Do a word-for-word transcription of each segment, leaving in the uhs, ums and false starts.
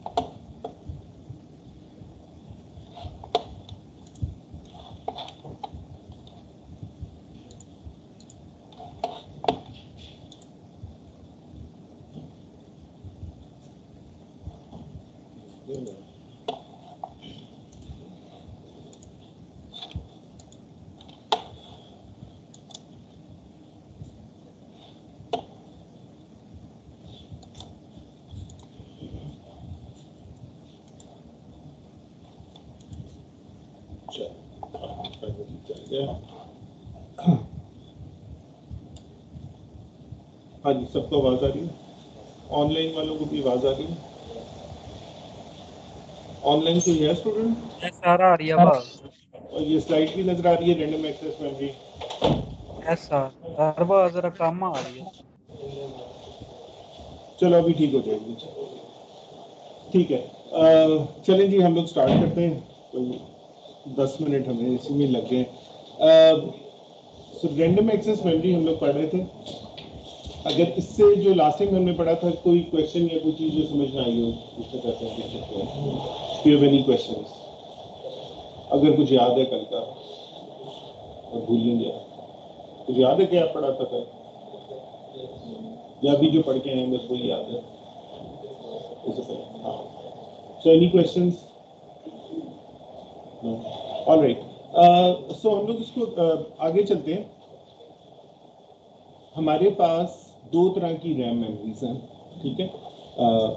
हाँ जी, सबको आवाज आ रही है? ऑनलाइन वालों को भी आवाज आ रही है? ऑनलाइन कोई है स्टूडेंट? सारा आ रही है आवाज। और ये स्लाइड भी नजर आ रही है, रैंडम एक्सेस मेमोरी? ऐसा हर बार जरा कम आ रही है। चलो अभी ठीक हो जाएगी। ठीक है, आ, चलें जी हम लोग स्टार्ट करते हैं। तो दस मिनट हमें इसी में लग गए। सो रैंडम एक्सेस मेमोरी हम लोग पढ़ रहे थे। अगर इससे जो लास्ट टाइम हमने पढ़ा था कोई क्वेश्चन या कोई चीज जो समझ में आई हो उससे कहते हैं देख सकते हैं। You have any questions? अगर कुछ याद है कल का और भूल नहीं गया, कुछ याद है क्या पढ़ा था कल, या अभी जो पढ़ के आए बस वही याद है? हाँ, so any questions? All right, so हम लोग इसको uh, आगे चलते हैं। हमारे पास दो तरह की रैम मेमोरीज हैं, ठीक है। uh,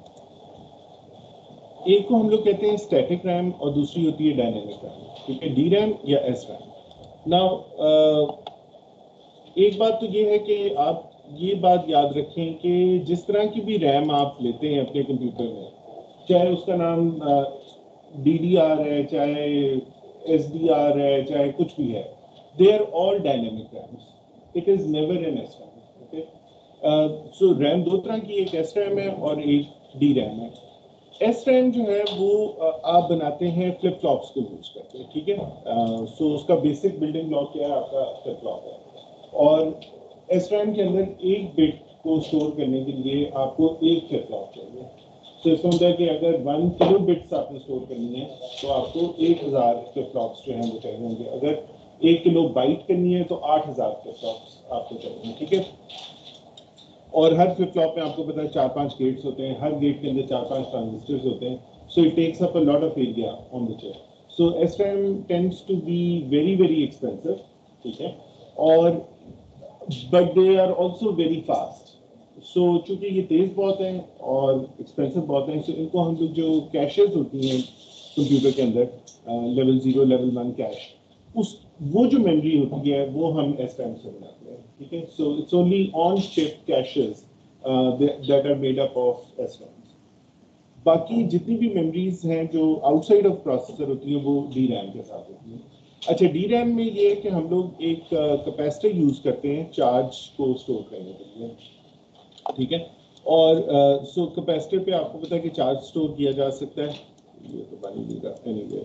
एक को हम लोग कहते हैं स्टैटिक रैम और दूसरी होती है डायनेमिक रैम, ठीक है, डी रैम या एस रैम। नाउ एक बात तो ये है कि आप ये बात याद रखें कि जिस तरह की भी रैम आप लेते हैं अपने कंप्यूटर में, चाहे उसका नाम डी डी आर है, चाहे एस डी आर है, चाहे कुछ भी है, they are all dynamic RAMs. It is never an S RAM. Okay, so RAM दो तरह की, एक एस रैम है और एक डी रैम है। एस रैम जो है वो uh, आप बनाते हैं फ्लिप फ्लॉप्स को यूज करके, ठीक है। सो uh, so उसका बेसिक बिल्डिंग ब्लॉक क्या है? आपका फ्लिप फ्लॉप है। और एस रैम के अंदर एक बिट को स्टोर करने के लिए आपको एक फ्लिप फ्लॉप चाहिए। तो इसका मतलब है कि अगर वन किलो बिट्स आपने स्टोर करनी है तो आपको एक हजार फ्लिप फ्लॉप्स जो हैं वो चाहिए होंगे। अगर एक किलो बाइट करनी है तो आठ हजार फ्लिप फ्लॉप्स आपको चाहिए, ठीक है। और हर फ्लिप फ्लॉप में आपको पता है चार पांच गेट्स होते हैं, हर गेट के अंदर चार पांच ट्रांजिस्टर्स होते हैं। So it takes up a lot of area on the chip. So S RAM tends to be very very expensive, ठीक है। और but they are also very fast. So चूंकि ये तेज बहुत हैं और एक्सपेंसिव बहुत हैं, सो so इनको हम लोग जो कैशेज होती हैं कंप्यूटर के अंदर, level zero level one cache, उस वो जो मेमोरी होती है वो हम एस रैम से बनाते हैं, ठीक है। So it's only on chip caches that are made up of S RAM. बाकी जितनी भी मेमोरीज हैं जो आउटसाइड ऑफ प्रोसेसर होती हैं वो डी रैम के साथ होती हैं। अच्छा, डी रैम में ये है कि हम लोग एक कैपेसिटर uh, यूज करते हैं चार्ज को स्टोर करने के लिए, ठीक है। और सो uh, कैपेसिटर पे आपको पता है कि चार्ज स्टोर किया जा सकता है। ये तो बन ही नहीं रहा एनीवे।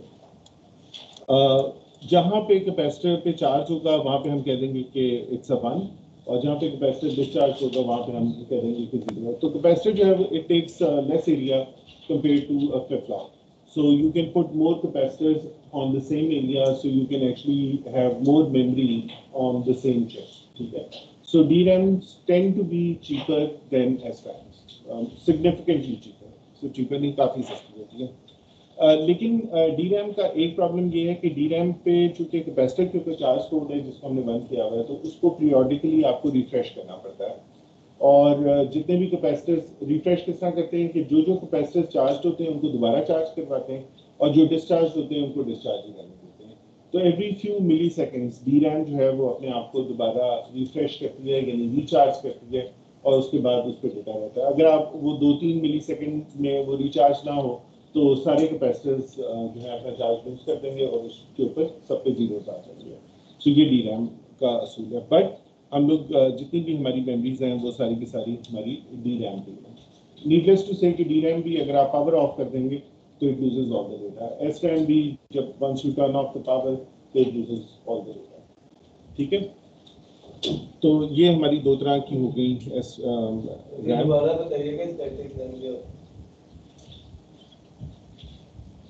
जहाँ पे कैपेसिटर पे चार्ज होगा वहाँ पे हम कह देंगे कि इट्स अ वन, और जहाँ पे कैपेसिटर डिस्चार्ज होगा वहाँ पे हम कह देंगे कि जीरो। तो कैपेसिटर जो है it takes less area compared to a flip-flop. So you can put more capacitors on the same area, so you can actually have more memory on the same chip. Okay. So D RAMs tend to be cheaper than S RAMs, um, significantly cheaper. So cheaper नहीं, काफी सस्ती होती है। Uh, लेकिन D uh, RAM का एक problem ये है कि डी रैम पे चूंकि कैपेसिटर के ऊपर चार्ज स्टोर्ड है जिसको हमने बंद किया हुआ है, तो उसको पीरियोडिकली आपको रिफ्रेश करना पड़ता है। और जितने भी कैपेसिटर्स रिफ्रेश किस तरह करते हैं कि जो जो कैपेसिटर्स चार्ज होते हैं उनको दोबारा चार्ज करवाते हैं, और जो डिस्चार्ज होते हैं उनको डिस्चार्ज ही करने देते हैं। तो every few milliseconds D RAM जो है वो अपने आप को दोबारा रिफ्रेश करती है, यानी रिचार्ज करती है, और उसके बाद उस पर डेटा रहता है। अगर आप वो दो तीन मिली सेकेंड में वो रिचार्ज ना हो तो सारे कैपेसिटर्स जो है अपना चार्ज लूज कर देंगे और उसके ऊपर सब पे जीरो आ जाएंगे। सो ये डी रैम का असूल है। बट हम लोग जितनी भी हमारी मेमोरीज हैं वो सारी की सारी हमारी डी रैम की हैं। नीडलेस टू से कि डी रैम भी अगर आप पावर ऑफ कर देंगे तो it loses all the data. S RAM भी जब once you turn off the power तो it loses all the data, ठीक है। तो ये हमारी दो तरह की हो गई एस रैम। दोबारा बताइएगा स्टैटिक रैम क्या?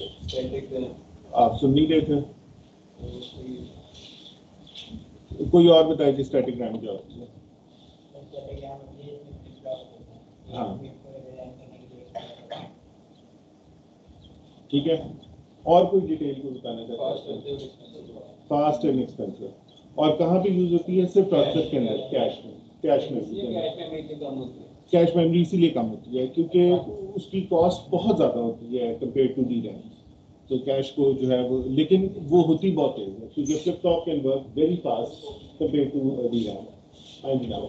आप सुन नहीं रहे थे? कोई और बताए जी स्टैटिक रैम क्या होती है? हाँ ठीक है, और कोई डिटेल को बताना चाहते हैं? Fast and expensive. और कहाँ पे यूज होती है? सिर्फ प्रोसेसर के अंदर, कैश में, कैश मेमोरी। कैश मेमोरी इसीलिए कम होती है क्योंकि उसकी कॉस्ट बहुत ज़्यादा होती है कंपेयर टू डी रैम। तो कैश को जो है वो, लेकिन वो होती बहुत तेज है क्योंकि flip flop can work very fast compare to D RAM. And now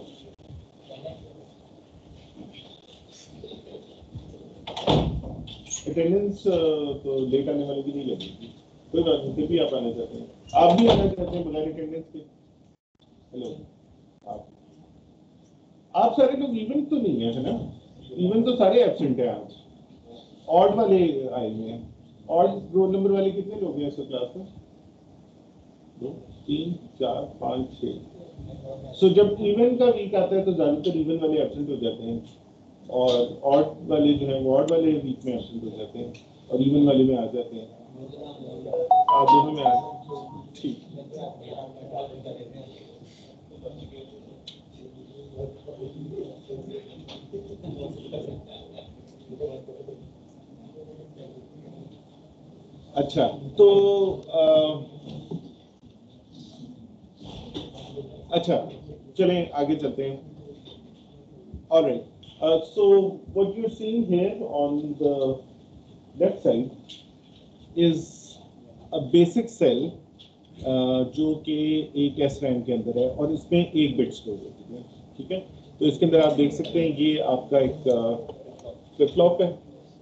attendance तो लेट आने वाले की नहीं लगेगी, कोई बात नहीं, फिर भी आप आना चाहते हैं, आप भी आना चाहते हैं बगैर अटेंडेंस के? हेलो, आप आप सारे लोग इवन तो नहीं है, है ना? इवन तो सारे एब्सेंट हैं आज, ऑड वाले आए हुए हैं। ऑड रोल नंबर वाले कितने लोग हैं इस क्लास में? दो, तीन, चार, पाँच, छः। सो जब इवन का वीक आता है तो ज़्यादातर इवन वाले एब्सेंट हो जाते हैं, और ऑड वाले जो हैं वो ऑड वाले वीक में एब्सेंट हो जाते हैं, और इवन वाले में आ जाते हैं। आप दोनों में आ जाते, ठीक। अच्छा, तो आ, अच्छा चलें आगे चलते हैं। All right. Uh, so what you're seeing here on the left side is a basic cell uh, जो कि एक एस रैम के अंदर है और इसमें एक बिट स्टोर होती है, ठीक है? तो इसके अंदर आप देख सकते हैं ये आपका एक फ्लिप फ्लॉप है।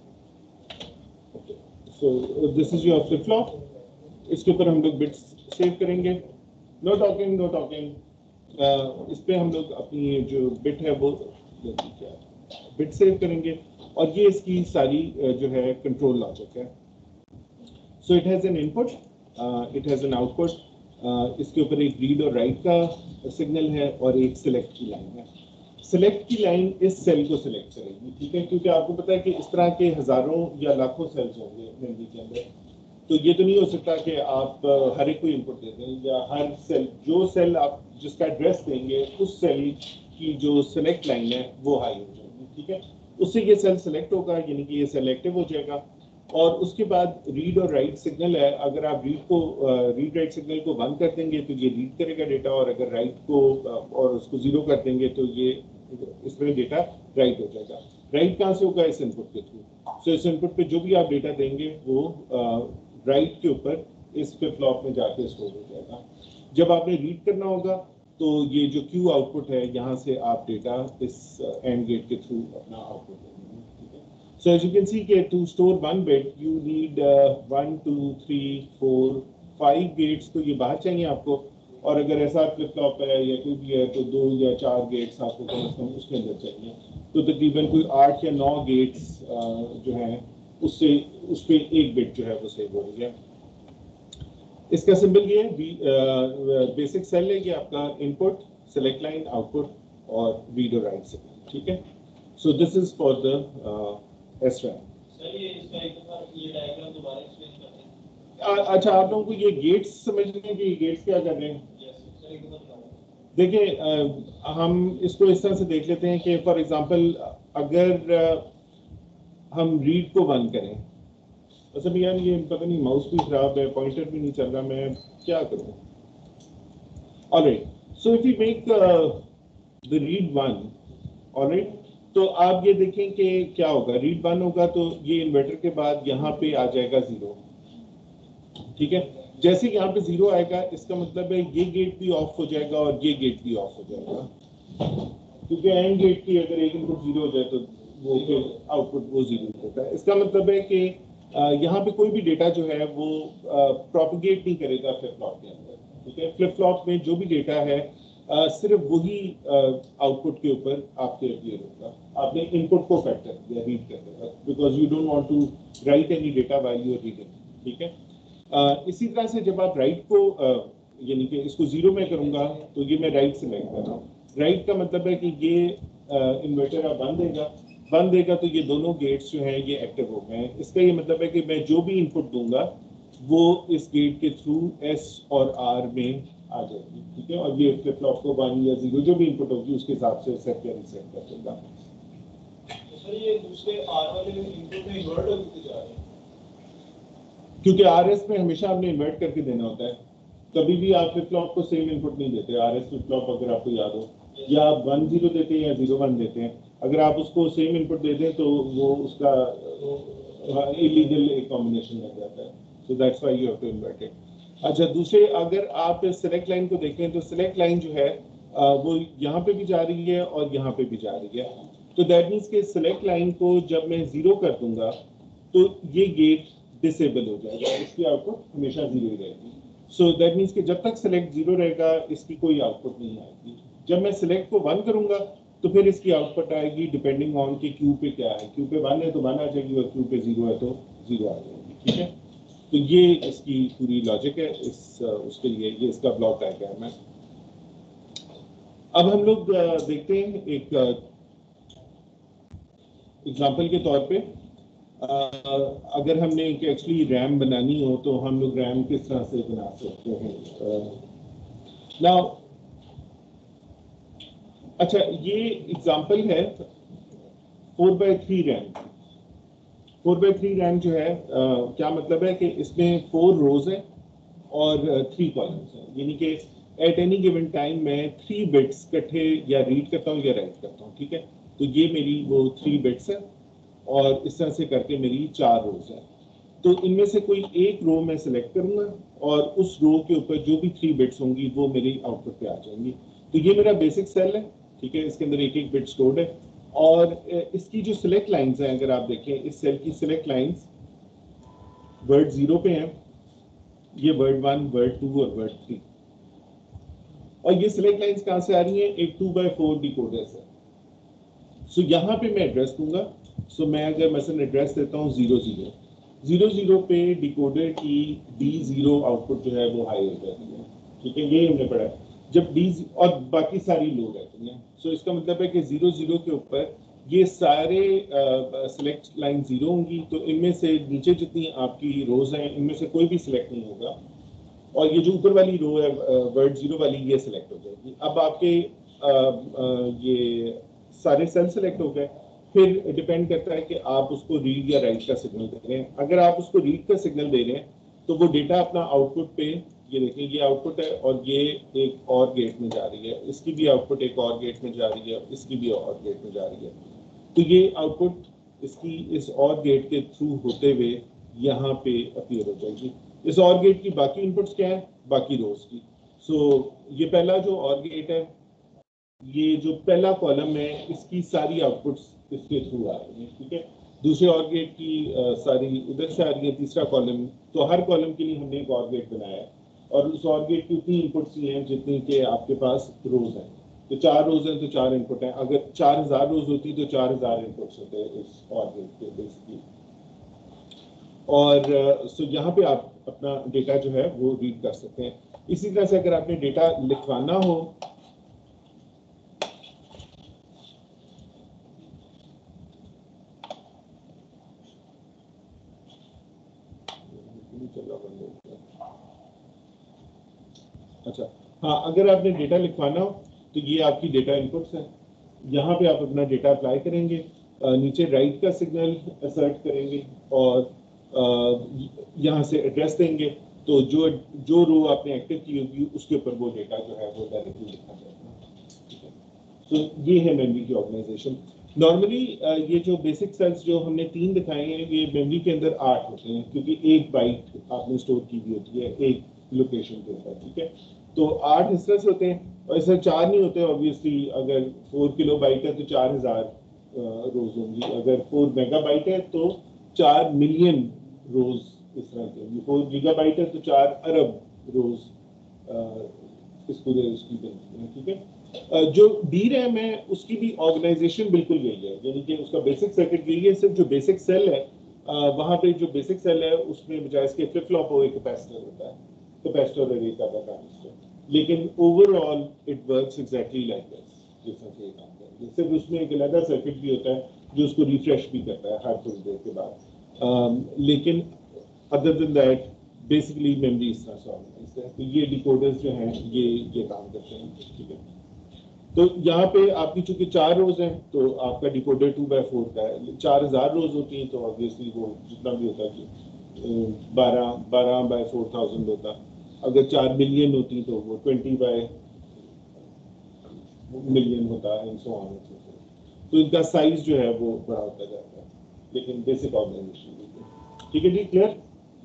So this is your flip flop. इसके ऊपर हम लोग बिट्स सेव करेंगे। No talking no talking. इस पे हम लोग अपनी जो बिट है वो बिट सेव करेंगे, और ये इसकी सारी जो है कंट्रोल लॉजिक है। So it has an input, it has an output. इसके ऊपर एक रीड और राइट का सिग्नल है और एक सिलेक्ट की लाइन है। सिलेक्ट की लाइन इस सेल को सिलेक्ट करेगी, ठीक है? क्योंकि आपको पता है कि इस तरह के हजारों या लाखों सेल्स होंगे मेमोरी के अंदर, तो ये तो नहीं हो सकता कि आप हर एक को इनपुट दे दें, या हर सेल, जो सेल आप जिसका एड्रेस देंगे उस सेल की जो सिलेक्ट लाइन है वो हाई हो जाएगी, ठीक है? उससे ये सेल सिलेक्ट होगा, यानी कि ये सेल एक्टिव हो जाएगा। और उसके बाद रीड और राइट सिग्नल है। अगर आप रीड को रीड राइट सिग्नल को बंद कर देंगे तो ये रीड करेगा डेटा, और अगर राइट को और उसको जीरो कर देंगे तो ये इसमें डेटा राइट हो जाएगा। राइट कहाँ से होगा? इस इनपुट के थ्रू। सो इस इनपुट पे जो भी आप डेटा देंगे वो राइट के ऊपर इस फ्लिप फ्लॉप में जाके स्टोर हो जाएगा। जब आपने रीड करना होगा तो ये जो क्यू आउटपुट है, यहाँ से आप डेटा इस एंड गेट के थ्रू अपना आउटपुट देंगे, ठीक है? So as you can see के to store one bit you need one two three four five gates, तो ये बाहर चाहिए आपको। और अगर ऐसा फ्लिप फ्लॉप है या कोई भी है तो दो या चार गेट्स आपको कम से कम उसके अंदर चाहिए। तो तकरीबन कोई आठ या नौ गेट्स जो हैं उससे उस पर एक बिट जो है वो सेव हो रही है। इसका सिंबल ये है, बेसिक सेल है, ये आपका इनपुट, सेलेक्ट लाइन, आउटपुट और रीड और राइट सिग्नल, ठीक है? So this is for the S RAM. Sir ये इसका एक बार ये डायग्राम दोबारा एक्सप्लेन कर दें। अच्छा, आप लोगों को ये गेट्स समझने हैं कि ये गेट्स क्या कर रहे हैं? सर एक बार देखिए, हम इसको इस तरह से देख लेते हैं कि फॉर एग्जांपल अगर हम रीड को बंद करें, अच्छा भैया ये पता नहीं माउस भी खराब है, पॉइंटर भी नहीं चल रहा, मैं क्या करूं? All right, so if you make the read one, all right, तो आप ये देखें कि क्या होगा। रीड वन होगा तो ये इन्वर्टर के बाद यहाँ पे आ जाएगा जीरो, ठीक है? जैसे यहाँ पे जीरो आएगा इसका मतलब है ये गेट भी ऑफ हो जाएगा और ये गेट भी ऑफ हो जाएगा, क्योंकि एंड गेट की अगर एक इनपुट जीरो हो जाए तो वो फिर आउटपुट वो जीरो होता है। इसका मतलब है कि यहाँ पे कोई भी डेटा जो है वो प्रोपगेट नहीं करेगा फ्लिप फ्लॉप के अंदर, ठीक है? फ्लिप फ्लॉप में जो भी डेटा है आ, सिर्फ वही आउटपुट के ऊपर आपके अपीयर होगा। आपने इनपुट को फैक्ट कर दिया रीड करने का, because you don't want to write any data while you are reading, ठीक है? आ, इसी तरह से जब आप राइट को यानी कि इसको जीरो में करूंगा तो ये मैं राइट सेलेक्ट कर रहा हूँ। राइट का मतलब है कि ये इन्वर्टर आप बंद देगा, वन देगा तो ये दोनों गेट्स जो हैं ये एक्टिव हो गए हैं। इसका ये मतलब है कि मैं जो भी इनपुट दूंगा वो इस गेट के थ्रू एस और आर में आ जाएगी, ठीक है, और ये फ्लिप फ्लॉप को वन या जीरो जो भी इनपुट होगी उसके हिसाब से सेट या रीसेट कर देगा। तो सर ये दूसरे आर वाले इनपुट में इन्वर्ट होते जा रहे हैं, क्योंकि आरएस में हमेशा आपने इन्वर्ट करके देना होता है, कभी भी आप फ्लिप फ्लॉप को सेम इनपुट नहीं देते। आरएस फ्लिप फ्लॉप अगर आपको याद हो, या आप वन जीरो देते हैं या जीरो वन देते हैं, अगर आप उसको सेम इनपुट दे दें तो वो उसका इलीगल एक कॉम्बिनेशन लग जाता है। So that's why you have to invert it. अच्छा, दूसरे अगर आप सिलेक्ट लाइन को देखें तो सिलेक्ट लाइन जो है वो यहाँ पे भी जा रही है और यहाँ पे भी जा रही है। तो दैट मीन्स के सिलेक्ट लाइन को जब मैं जीरो कर दूंगा तो ये गेट डिसेबल हो जाएगा, इसकी आउटपुट हमेशा जीरो ही रहेगी। सो दैट मीन्स कि जब तक सिलेक्ट जीरो रहेगा इसकी कोई आउटपुट नहीं आएगी। जब मैं सिलेक्ट को वन करूंगा तो फिर इसकी आउटपुट आएगी डिपेंडिंग ऑन कि क्यू पे क्या है। क्यू पे वन है तो वन आ जाएगी और क्यू पे जीरो है तो जीरो आ जाएगी, ठीक है। तो ये इसकी पूरी लॉजिक है इस उसके लिए, ये इसका ब्लॉक डायग्राम है। अब हम लोग देखते हैं एक एग्जांपल के तौर पे, अगर हमने एक्चुअली रैम बनानी हो तो हम लोग रैम किस तरह से बना सकते हैं। नाउ अच्छा, ये एग्जांपल है four by three RAM. Four by three RAM जो है uh, क्या मतलब है कि इसमें फोर रोज है और थ्री uh, कॉलम्स हैं, यानी कि एट एनी गिवन टाइम मैं थ्री बिट्स इकट्ठे या रीड करता हूँ या राइट करता हूँ, ठीक है। तो ये मेरी वो थ्री बिट्स है और इस तरह से करके मेरी चार रोज है। तो इनमें से कोई एक रो मैं सिलेक्ट करूंगा और उस रो के ऊपर जो भी थ्री बिट्स होंगी वो मेरी आउटपुट पे आ जाएंगी। तो ये मेरा बेसिक सेल है, ठीक है, इसके अंदर एक एक बिट स्टोर्ड है। और इसकी जो सिलेक्ट लाइंस हैं, अगर आप देखें इस सेल की सिलेक्ट लाइंस वर्ड जीरो पे हैं, ये वर्ड वन, वर्ड टू और वर्ड थ्री। और ये सिलेक्ट लाइंस कहाँ से आ रही हैं? एक टू बाई फोर डिकोडर से। सो यहाँ पे मैं एड्रेस दूंगा। सो मैं अगर मसलन एड्रेस देता हूँ जीरो जीरो जीरो जीरो पे डिकोडर की डी जीरो आउटपुट जो है वो हाई हो जाती है, ठीक है, ये हमने पढ़ा है। जब डी और बाकी सारी लो रहती हैं, सो so इसका मतलब है कि जीरो जीरो के ऊपर ये सारे सिलेक्ट लाइन जीरो होंगी, तो इनमें से नीचे जितनी आपकी रोज हैं इनमें से कोई भी सिलेक्ट नहीं होगा और ये जो ऊपर वाली रो है वर्ड जीरो वाली ये सिलेक्ट हो जाएगी। अब आपके आ, आ, ये सारे सेल सिलेक्ट हो गए, फिर डिपेंड करता है कि आप उसको रीड या राइट का सिग्नल दे रहे हैं। अगर आप उसको रीड का सिग्नल दे रहे हैं तो वो डेटा अपना आउटपुट पे, ये देखिए ये आउटपुट है और ये एक और गेट में जा रही है, इसकी भी आउटपुट एक और गेट में जा रही है, इसकी भी और गेट में जा रही है। तो ये आउटपुट इसकी इस और गेट के थ्रू होते हुए यहाँ पे अपीयर हो जाएगी। इस और गेट की बाकी इनपुट्स क्या है? बाकी रोज की। सो so, ये पहला जो और गेट है, ये जो पहला कॉलम है इसकी सारी आउटपुट्स इसके थ्रू आ रही है, ठीक है। दूसरे और गेट की आ, सारी इधर से आ रही है, तीसरा कॉलम। तो हर कॉलम के लिए हमने एक और गेट बनाया है और उस और गेट की उतनी इनपुट्स ही हैं जितनी के आपके पास रोज हैं। तो चार रोज हैं तो चार इनपुट हैं। अगर चार हजार रोज होती तो चार हजार इनपुट्स होते इस और गेट के बेसिकली। और सो यहाँ पे आप अपना डेटा जो है वो रीड कर सकते हैं। इसी तरह से अगर आपने डेटा लिखवाना हो अच्छा हाँ, अगर आपने डेटा लिखवाना हो तो ये आपकी डेटा इनपुट्स हैं। यहाँ पे आप अपना डेटा अप्लाई करेंगे, नीचे राइट का सिग्नल असर्ट करेंगे और यहाँ से एड्रेस देंगे। तो जो जो रो आपने एक्टिव की होगी उसके ऊपर वो डेटा जो है वो डायरेक्टली लिखा जाएगा। तो ये है मेमोरी की ऑर्गेनाइजेशन। नॉर्मली ये जो बेसिक सेल्स जो हमने तीन दिखाए हैं ये मेमोरी के अंदर आठ होते हैं, क्योंकि एक बाइट आपने स्टोर की हुई होती है एक लोकेशन के ऊपर, ठीक है। तो आठ इस तरह से होते हैं और इससे चार नहीं होते ऑब्वियसली। अगर फोर किलो बाइट है तो चार हजार रोज होंगी, अगर फोर मेगा बाइट है तो चार मिलियन रोज इस तरह की होंगी, फोर गीगा बाइट है तो चार अरब रोज इस पूरे उसकी बनती है, ठीक है। जो डी रैम है उसकी भी ऑर्गेनाइजेशन बिल्कुल यही है, यानी कि उसका बेसिक सर्किट यही है। सिर्फ जो बेसिक सेल है वहाँ पे जो बेसिक सेल है उसमें बजाय इसके फ्लिप फ्लॉप हो एक कैपेसिटर होता है, कैपेसिटर और एक आता ट्रांजिस्टर, लेकिन overall it works exactly like this. जैसा कि सिर्फ उसमें एक अलग सर्किट भी होता है, जो उसको रिफ्रेश भी करता है हर थोड़ी देर के बाद। um, लेकिन other than that basically memory इस तरह से ऑर्गेनाइज्ड है। तो ये डिकोडर्स जो हैं ये ये काम करते हैं, ठीक है। तो यहाँ पे आपकी चूंकि चार रोज हैं तो आपका डिकोडर टू बाई फोर का है। चार हजार रोज होती हैं तो ऑब्वियसली वो जितना भी होता है बारह बारह बाय फोर थाउजेंड होता। अगर चार मिलियन होती तो वो ट्वेंटी बाय मिलियन होता है, सो ऑन। तो इनका साइज जो है वो बड़ा होता जाता है, लेकिन बेसिक ऑर्गेनाइजेशन। ठीक है जी, क्लियर?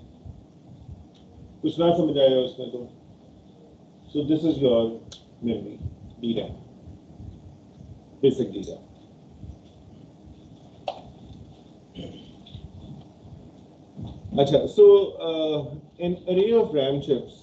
कुछ ना समझ आया उसमें तो। So this is your memory, D RAM, basic D RAM. अच्छा, so an array of RAM chips,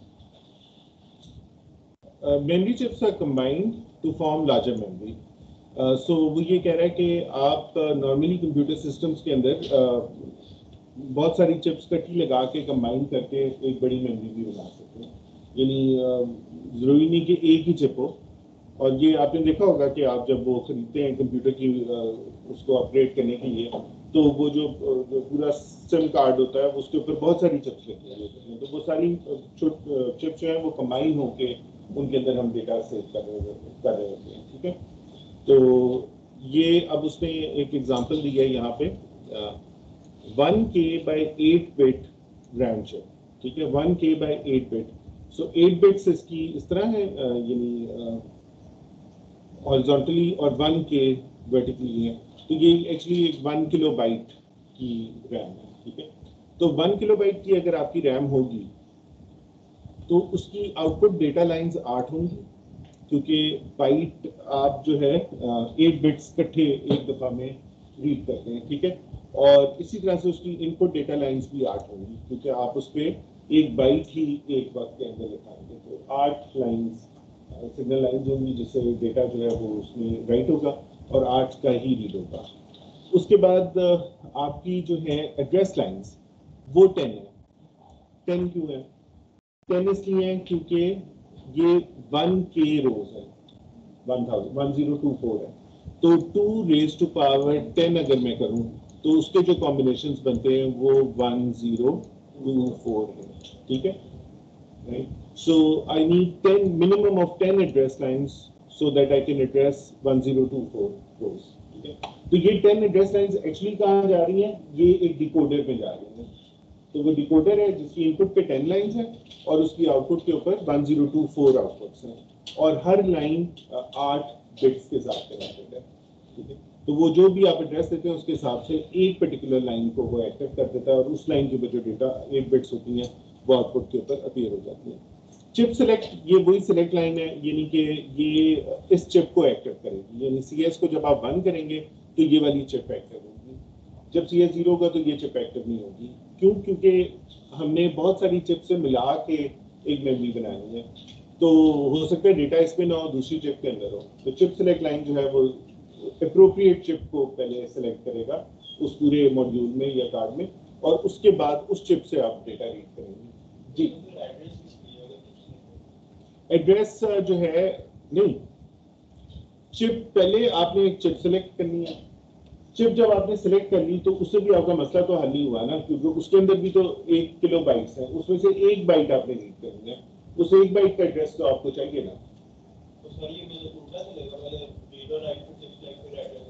uh, memory chips are combined to form larger memory. So uh, so वो ये कह रहा है कि आप नॉर्मली कंप्यूटर सिस्टम्स के अंदर uh, बहुत सारी चिप्स इकट्ठी लगा के कंबाइन करके एक बड़ी मेमोरी भी बना सकते हैं। यानी uh, जरूरी नहीं कि एक ही चिप हो। और ये आपने देखा होगा कि आप जब वो खरीदते हैं कंप्यूटर की uh, उसको अपग्रेड करने के लिए, तो वो जो, जो पूरा सिम कार्ड होता है उसके ऊपर बहुत सारी चिप्स लगी हुई होती हैं। तो वो सारी चिप्स जो है वो कंबाइन होके उनके अंदर हम डेटा सेव कर रहे कर रहे होते हैं, ठीक है। तो ये अब उसने एक एग्जांपल दिया है यहाँ पे, one K by eight bit RAM chip, ठीक है। One K by eight bit, so eight bits इसकी इस तरह है, यानी हॉरिजॉन्टली और वन के वर्टिकली है। तो ये एक्चुअली एक वन किलो बाइट की रैम है, ठीक है। तो वन किलो बाइट की अगर आपकी रैम होगी तो उसकी आउटपुट डेटा लाइंस आठ होंगी, क्योंकि बाइट आप जो है एट बिट्स इकट्ठे एक दफा में रीड करते हैं, ठीक है। और इसी तरह से उसकी इनपुट डेटा लाइंस भी आठ होंगी, क्योंकि आप उस पर एक बाइट ही एक वक्त के अंदर लिखाएंगे। तो आठ लाइंस सिग्नल लाइंस होंगी, जिससे डेटा जो है वो उसमें राइट होगा और आठ का ही रीड होगा। उसके बाद आपकी जो है एड्रेस लाइंस वो टेन है। टेन क्यों है? टेन इसलिए है क्योंकि ये वन के रोज है, one thousand one zero two four है। तो two raise to power ten अगर मैं करूं तो उसके जो कॉम्बिनेशंस बनते हैं वो वन जीरो टू फोर है, ठीक है, right. So I need ten minimum of ten address lines so that I can address one zero two four rows, ठीक है। तो ये टेन एड्रेस लाइंस एक्चुअली कहाँ जा रही हैं? ये एक डिकोडर में जा रही हैं। तो वो डिकोडर है जिसकी इनपुट पे टेन लाइंस है और उसकी आउटपुट के ऊपर one zero two four outputs हैं, और हर लाइन आठ बिट्स के साथ कनेक्टेड है, ठीक है। तो वो जो भी आप एड्रेस देते हैं उसके हिसाब से एक पर्टिकुलर लाइन को वो एक्टिव कर देता है, और उस लाइन के ऊपर जो डेटा एट बिट्स होती हैं वो आउटपुट के ऊपर अपीयर हो जाती है। चिप सेलेक्ट, ये वही सेलेक्ट लाइन है, यानी कि ये इस चिप को एक्टिव करेगी। यानी सी एस को जब आप बंद करेंगे तो ये वाली चिप एक्टिव होगी, जब सी एस जीरो होगा तो ये चिप एक्टिव नहीं होगी। क्यों? क्योंकि हमने बहुत सारी चिप से मिला के एक मेमोरी बनानी है, तो हो सकता है डेटा इसमें ना हो, दूसरी चिप के अंदर हो। तो चिप सेलेक्ट लाइन जो है वो अप्रोप्रिएट चिप को पहले सेलेक्ट करेगा उस पूरे मॉड्यूल में या कार्ड में, और उसके बाद उस चिप से आप डेटा रीड करेंगे। जी, एड्रेस जो है, नहीं, चिप पहले आपने एक चिप सेलेक्ट करनी है। चिप जब आपने सेलेक्ट कर ली तो उससे भी आपका मसला तो हल ही हुआ ना, क्योंकि उसके अंदर भी तो एक किलो बाइट्स है, उसमें से एक बाइट आपने रीड करनी है, उस एक बाइट का एड्रेस तो आपको चाहिए ना। तो सर ये मुझे पूछना चलेगा, मैंने रीड और राइट को चिप सेलेक्ट कर एड्रेस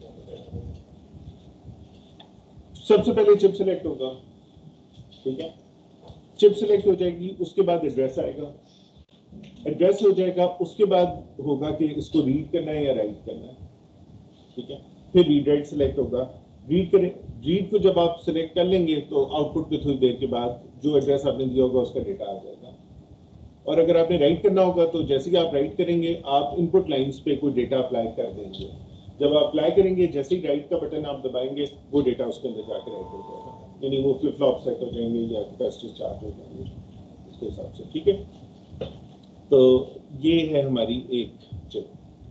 सबसे पहले चिप सेलेक्ट होगा, ठीक है। चिप सेलेक्ट हो जाएगी, उसके बाद एड्रेस आएगा, एड्रेस हो जाएगा, उसके बाद होगा कि इसको रीड करना है या राइट करना है, ठीक है। फिर रीड राइट सेलेक्ट होगा, रीड करें, रीड को जब आप सेलेक्ट कर लेंगे तो आउटपुट पे थोड़ी देर के बाद जो एड्रेस आपने दिया होगा उसका डेटा आ जाएगा। और अगर आपने राइट करना होगा तो जैसे कि आप राइट करेंगे आप इनपुट लाइंस पे कोई डेटा अप्लाई कर देंगे। जब आप अप्लाई करेंगे, जैसे ही राइट का बटन आप दबाएंगे वो डेटा उसके अंदर जाकर राइट हो जाएगा, यानी वो फ्लिप फ्लॉप सेट हो जाएंगे या कैपेसिटर चार्ज हो जाएंगे उसके हिसाब से, ठीक है। तो ये है हमारी एक चिप।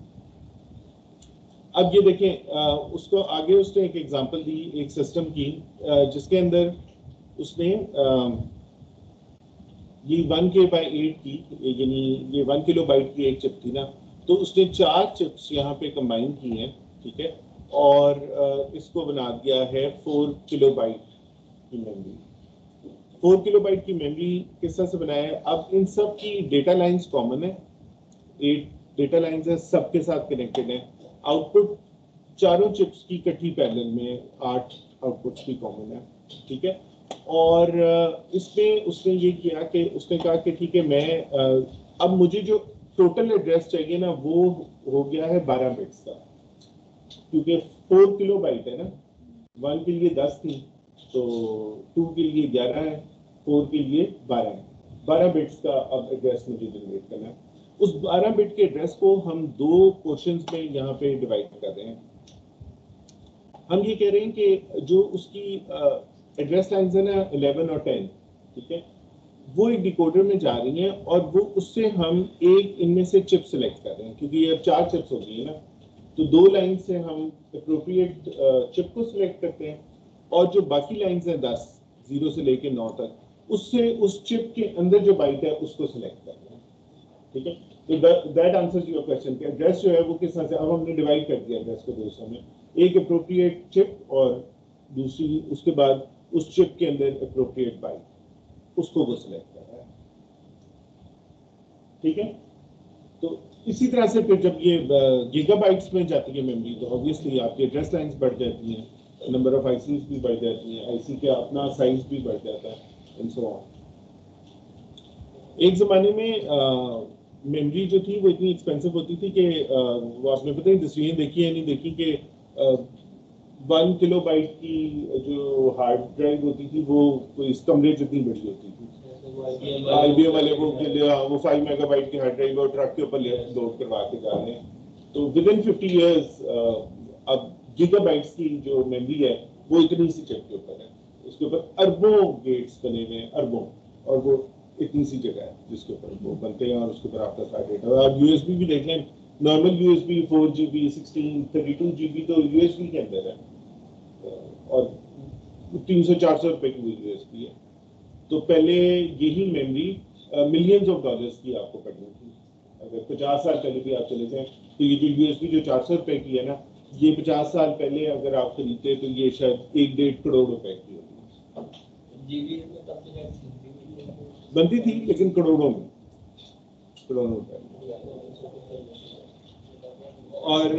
अब ये देखें, आ, उसको आगे उसने एक एग्जांपल दी एक सिस्टम की, आ, जिसके अंदर उसने आ, ये वन के बाई एट की, यानी ये वन किलो बाइट की एक चिप थी ना, तो उसने चार चिप्स यहाँ पे कंबाइन की हैं, ठीक है। और uh, इसको बना दिया है फोर किलोबाइट की मेमोरी। फोर किलोबाइट की मेमोरी किस तरह से बनाया है? अब इन सब की डेटा लाइंस कॉमन है, एट डेटा लाइंस है, सबके साथ कनेक्टेड है। आउटपुट चारों चिप्स की इकट्ठी पैरेलल में आठ आउटपुट्स भी कॉमन है, ठीक है। और इसमें उसने ये किया कि उसने कहा कि ठीक है, मैं अब मुझे जो टोटल एड्रेस चाहिए ना वो हो गया है बारह बिट्स का, क्योंकि फोर किलो बाइट है ना, वन के लिए दस थी तो टू के लिए ग्यारह है, फोर के लिए बारह है, बारह बिट्स का अब एड्रेस मुझे जनरेट करना है। उस बारह बिट के एड्रेस को हम दो पोर्शंस में यहाँ पे डिवाइड कर रहे हैं। हम ये कह रहे हैं कि जो उसकी एड्रेस लाइंस है ना इलेवन और टेन, ठीक है, वो एक डिकोडर में जा रही हैं और वो उससे हम एक इनमें से चिप सेलेक्ट कर रहे हैं, क्योंकि ये अब चार चिप्स हो गई है ना, तो दो लाइन से हम अप्रोप्रिएट चिप को सिलेक्ट करते हैं और जो बाकी लाइंस हैं दस जीरो से लेके नौ तक, उससे उस चिप के अंदर जो बाइट है उसको सिलेक्ट करते हैं, ठीक है। तो दैट आंसर्स योर क्वेश्चन कि एड्रेस जो है वो किस तरह से, अब हमने डिवाइड कर दिया एड्रेस को दो हिस्सों में, एक अप्रोप्रिएट चिप और दूसरी उसके बाद उस चिप के अंदर अप्रोप्रिएट बाइट, उसको वो सिलेक्ट कर रहा है, ठीक है। तो इसी तरह से फिर जब ये गीगाबाइट्स में जाती है मेमोरी तो ऑब्वियसली आपकी एड्रेस लाइंस बढ़ जाती हैं, नंबर ऑफ आईसीज भी बढ़ जाती हैं, आईसी का अपना साइज भी बढ़ जाता है एंड सो ऑन। एक जमाने में मेमोरी जो थी वो इतनी एक्सपेंसिव होती थी कि वो आपने पता नहीं तस्वीरें देखी है नहीं देखी कि वन किलो बाइट की जो हार्ड ड्राइव होती थी वो कोई इस कमरे जितनी बड़ी होती थी। आईबीएम वाले वो के लिए वो फाइव मेगाबाइट की हार्ड ड्राइव और ट्रक के ऊपर लोड करवा के जा रहे हैं। तो विद इन फिफ्टी ईयर्स अब गीगाबाइट्स की जो मेमोरी है वो इतनी सी चिप के ऊपर है, उसके ऊपर अरबों गेट्स बने हुए हैं, अरबों, और वो इतनी सी जगह है जिसके ऊपर वो बनते हैं और उसके ऊपर आपका सारा डेटा। आप यूएसबी भी देख लें, normal USB four GB sixteen thirty two GB तो यूएसबी के अंदर है और तीन सौ चार सौ रुपए की यूएसबी है। तो पहले यही मेमोरी मिलियंस ऑफ डॉलर्स की आपको पड़नी थी। अगर पचास साल पहले भी आप चले जाएं तो ये जो यूएसबी जो चार सौ रुपए की है ना, ये पचास साल पहले अगर आप खरीदते तो ये शायद एक डेढ़ करोड़ रुपए की होती बनती थी, लेकिन करोड़ों में, करोड़ों रुपए। और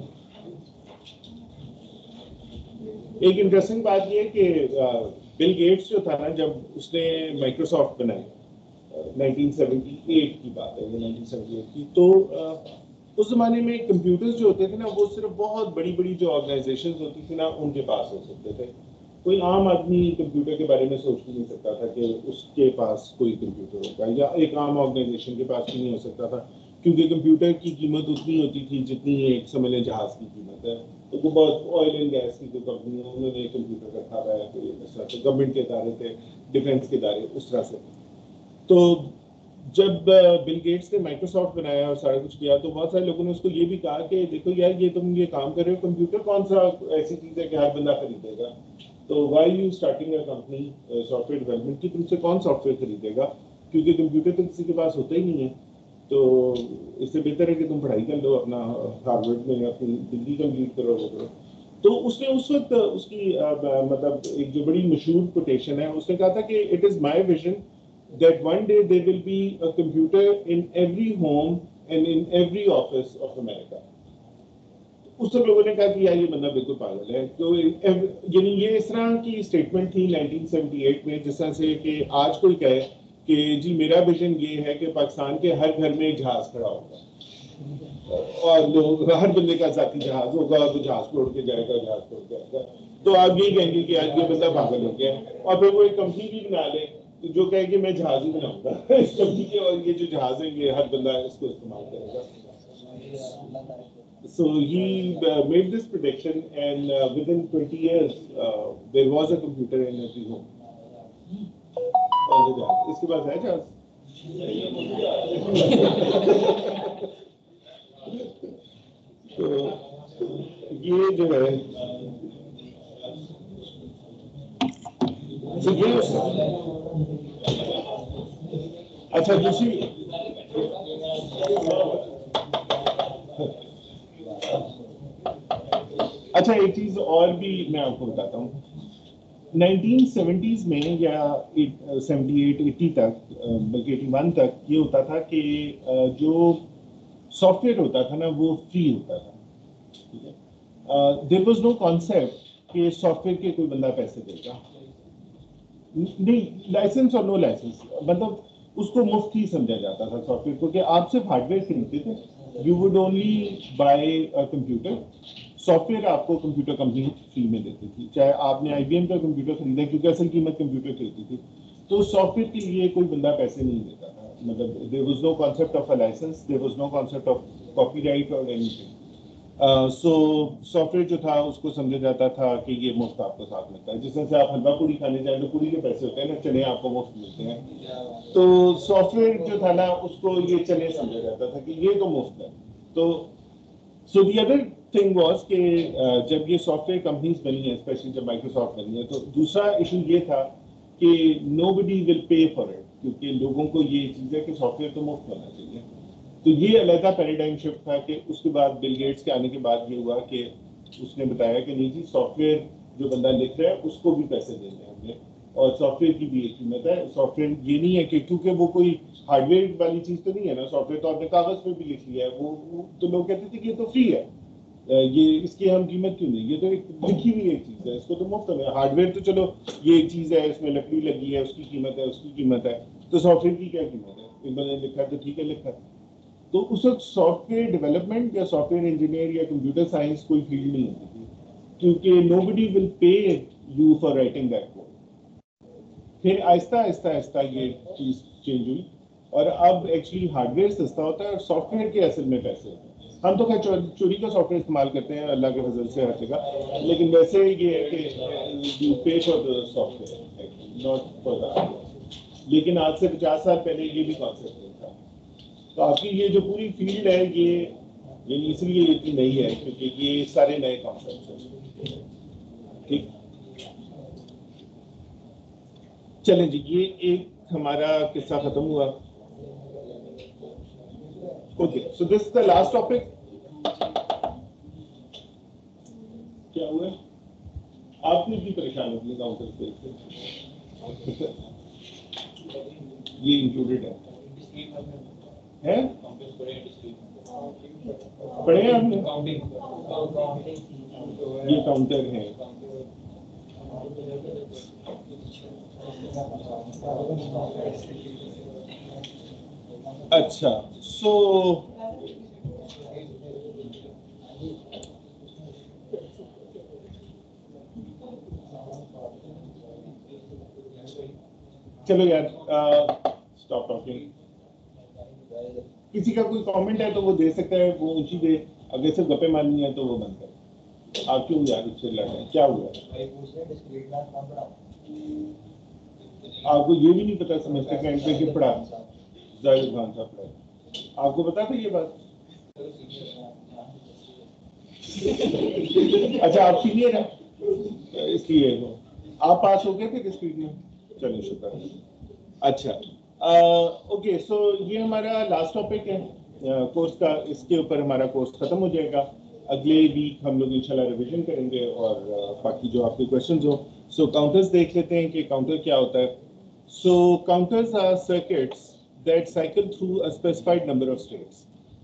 एक इंटरेस्टिंग बात ये है कि बिल गेट्स जो था ना, जब उसने माइक्रोसॉफ्ट बनाई नाइनटीन सेवेंटी एट की बात है, नाइनटीन सेवेंटी एट की, तो उस जमाने में कंप्यूटर्स जो होते थे ना वो सिर्फ बहुत बड़ी बड़ी जो ऑर्गेनाइजेशंस होती थी ना उनके पास हो सकते थे। कोई आम आदमी कंप्यूटर के बारे में सोच भी नहीं सकता था कि उसके पास कोई कंप्यूटर होगा, या एक आम ऑर्गेनाइजेशन के पास भी नहीं हो सकता था, क्योंकि कंप्यूटर की कीमत उतनी होती थी जितनी एक समझ लें जहाज की कीमत है। तो वो बहुत ऑयल एंड गैस की जो कंपनी है उन्होंने एक कंप्यूटर रखा हुआ है, तो इस तरह से गवर्नमेंट के इदारे थे, डिफेंस के इदारे, उस तरह से। तो जब बिल गेट्स ने माइक्रोसॉफ्ट बनाया और सारा कुछ किया तो बहुत सारे लोगों ने उसको ये भी कहा कि देखो यार, ये तुम ये काम कर रहे हो, कंप्यूटर कौन सा ऐसी चीज़ है कि हर बंदा खरीदेगा, तो why you starting a company software development की, तुमसे कौन सॉफ्टवेयर खरीदेगा, क्योंकि कंप्यूटर तो किसी के पास होता ही नहीं है। तो इससे बेहतर है कि तुम पढ़ाई कर लो, अपना हार्वर्ड में अपनी डिग्री कंप्लीट करो वो करो। तो उसने उस वक्त उसकी आ, मतलब एक जो बड़ी मशहूर कोटेशन है, उसने कहा था कि it is my vision that one day there will be a computer in every home and in every office of America. उस सब लोगों ने कहा कि यार ये बंदा बिल्कुल पागल है। तो यानी ये इस तरह की स्टेटमेंट थी नाइनटीन सेवेंटी एट में, जिस तरह से कि आज कोई कहे कि जी मेरा विजन ये है कि पाकिस्तान के हर घर में एक जहाज खड़ा होगा और लोग हर बंदे का जाती जहाज होगा, तो जहाज को उड़ के जाएगा, जहाज को उड़ के जाएगा। तो आप यही कहेंगे कि आज ये बंदा पागल हो गया, और फिर वो एक कंपनी भी बना ले जो कहे कि मैं जहाज ही बनाऊंगा इस कंपनी के, और ये जो जहाज है ये हर बंदा इसको इस्तेमाल करेगा। So he uh, made this prediction, and uh, within twenty years uh, there was a computer in every home. इसके बाद है जहाज। तो ये जो है तो ये अच्छा दूसरी अच्छा अच्छा एक चीज और भी मैं आपको बताता हूँ, नाइनटीन सेवेंटीज़ में या सेवेंटी एट एटी तक, बल्कि एटी वन तक ये होता था कि जो सॉफ्टवेयर होता था ना वो फ्री होता था, ठीक है। देयर वाज नो कॉन्सेप्ट कि सॉफ्टवेयर के कोई बंदा पैसे देगा, नहीं, लाइसेंस और नो लाइसेंस, मतलब उसको मुफ्त ही समझा जाता था सॉफ्टवेयर को, कि आप सिर्फ हार्डवेयर खरीदते थे, you would only buy a computer, software आपको कंप्यूटर कंपनी फ्री में देती थी, चाहे आपने आईबीएम का कंप्यूटर खरीदा, क्योंकि असल कीमत कंप्यूटर की होती थी, तो सॉफ्टवेयर के लिए कोई बंदा पैसे नहीं देता था, मतलब there was no concept of a license, there was no concept of copyright और एनीथिंग। सो सॉफ्टवेयर जो था उसको समझा जाता था कि ये मुफ्त आपको साथ मिलता है, जिस तरह से आप हलवा पूरी खाने जाए तो पूरी के पैसे होते हैं ना, चने आपको मुफ्त मिलते हैं, तो सॉफ्टवेयर जो था ना उसको ये चने समझा जाता था कि ये तो मुफ्त है। तो so the other thing was कि जब ये सॉफ्टवेयर कंपनीज बनी है, स्पेशली जब माइक्रोसॉफ्ट बनी है, तो दूसरा इशू ये था कि nobody will pay for it, क्योंकि लोगों को ये चीज़ है कि सॉफ्टवेयर तो मुफ्त होना चाहिए। तो ये अलग पैराडाइम शिफ्ट था कि उसके बाद बिल गेट्स के आने के बाद ये हुआ कि उसने बताया कि नहीं जी, सॉफ्टवेयर जो बंदा लिख रहा है उसको भी पैसे देने होंगे, और सॉफ्टवेयर की भी एक कीमत है। सॉफ्टवेयर ये नहीं है कि क्योंकि वो कोई हार्डवेयर वाली चीज़ तो नहीं है ना, सॉफ्टवेयर तो आपने कागज़ पे भी लिख लिया है, वो, वो तो लोग कहते थे कि ये तो फ्री है, ये इसकी हम कीमत क्यों नहीं, ये तो एक लिखी हुई एक चीज़ है, इसको तो मुफ्त में। हार्डवेयर तो चलो ये एक चीज़ है, इसमें लकड़ी लगी है, उसकी कीमत है, उसकी कीमत है, तो सॉफ्टवेयर की क्या कीमत है, एक बंदे ने लिखा है तो ठीक है लिखा है। तो उस वक्त सॉफ्टवेयर डेवलपमेंट या सॉफ्टवेयर इंजीनियर या कंप्यूटर साइंस कोई फील्ड नहीं होती थी, क्योंकि nobody will pay you for writing that code. फिर आहिस्ता आहिस्ता आहिस्ता ये चीज़ चेंज हुई, और अब एक्चुअली हार्डवेयर सस्ता होता है और सॉफ्टवेयर के असल में पैसे होते हैं। हम तो खैर चोरी का सॉफ्टवेयर इस्तेमाल करते हैं अल्लाह के फजल से हर जगह, लेकिन वैसे ये है कि you pay for the software, not for the hardware. लेकिन आज से पचास साल पहले ये भी कॉन्सेप्ट नहीं था। तो आपकी ये जो पूरी फील्ड है ये ये इसलिए इतनी नई है क्योंकि ये सारे नए कॉन्सेप्ट हैं, ठीक। चलें जी, ये एक हमारा किस्सा खत्म हुआ। Okay, so this is the last topic. क्या हुआ, आपने भी परेशान हो गए काउंटर पे, ये इंक्लूडेड है हैं? पढ़े हैं आपने? ये काउंटर है, अच्छा। सो चलो यार, स्टॉप टॉकिंग। किसी का कोई कमेंट है तो वो दे सकता है, वो ऊंची दे, अगर सिर्फ गप्पे मारनी है तो वो बंद कर। आप क्यों यार उससे लड़ रहे हैं, क्या हुआ? आपको ये भी नहीं पता सेमेस्टर के एंड पे क्यों पढ़ा जाहिर खान साहब पढ़ा, आपको पता था ये बात? अच्छा, आप सीनियर हैं इसलिए हो। आप पास हो गए थे किस फील्ड में? चलिए शुक्र है। अच्छा, ओके, सो ये हमारा लास्ट टॉपिक है कोर्स का, इसके ऊपर हमारा कोर्स खत्म हो जाएगा। अगले वीक हम लोग इंशाल्लाह रिवीजन करेंगे और uh, बाकी जो आपके क्वेश्चंस हो। सो काउंटर्स देख लेते हैं कि काउंटर क्या होता है। So counters are circuits that cycle through a specified number of states,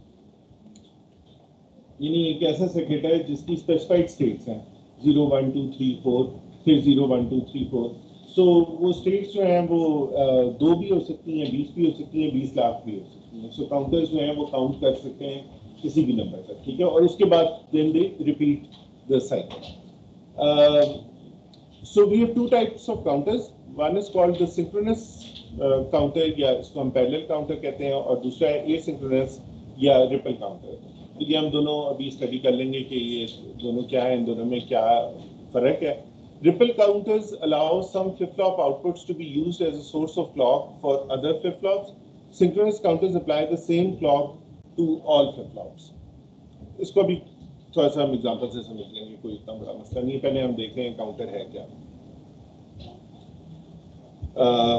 यानी एक ऐसा सर्किट है जिसकी स्पेसिफाइड स्टेट्स हैं, zero one two three four, फिर zero one two three four. So वो स्टेट्स जो हैं वो uh, दो भी हो सकती हैं, बीस भी हो सकती हैं, बीस लाख भी हो सकती हैं। सो काउंटर्स जो हैं वो काउंट कर सकते हैं किसी भी नंबर तक, ठीक है, और उसके बाद then they repeat the cycle. So we have two types of counters, one is called the synchronous counter, या इसको हम पैरेलल काउंटर कहते हैं, और दूसरा है एसिंक्रोनस या रिपल काउंटर। तो ये हम दोनों अभी स्टडी कर लेंगे कि ये दोनों क्या है, इन दोनों में क्या फर्क है। Ripple counters allow some flip-flop outputs to be used as a source of clock for other flip-flops. Synchronous counters apply the same clock to all flip-flops. इसको भी थोड़ा सा हम एग्जांपल से समझ लेंगे, कोई इतना बड़ा मसला नहीं है। पहले हम देखते हैं काउंटर है क्या। uh,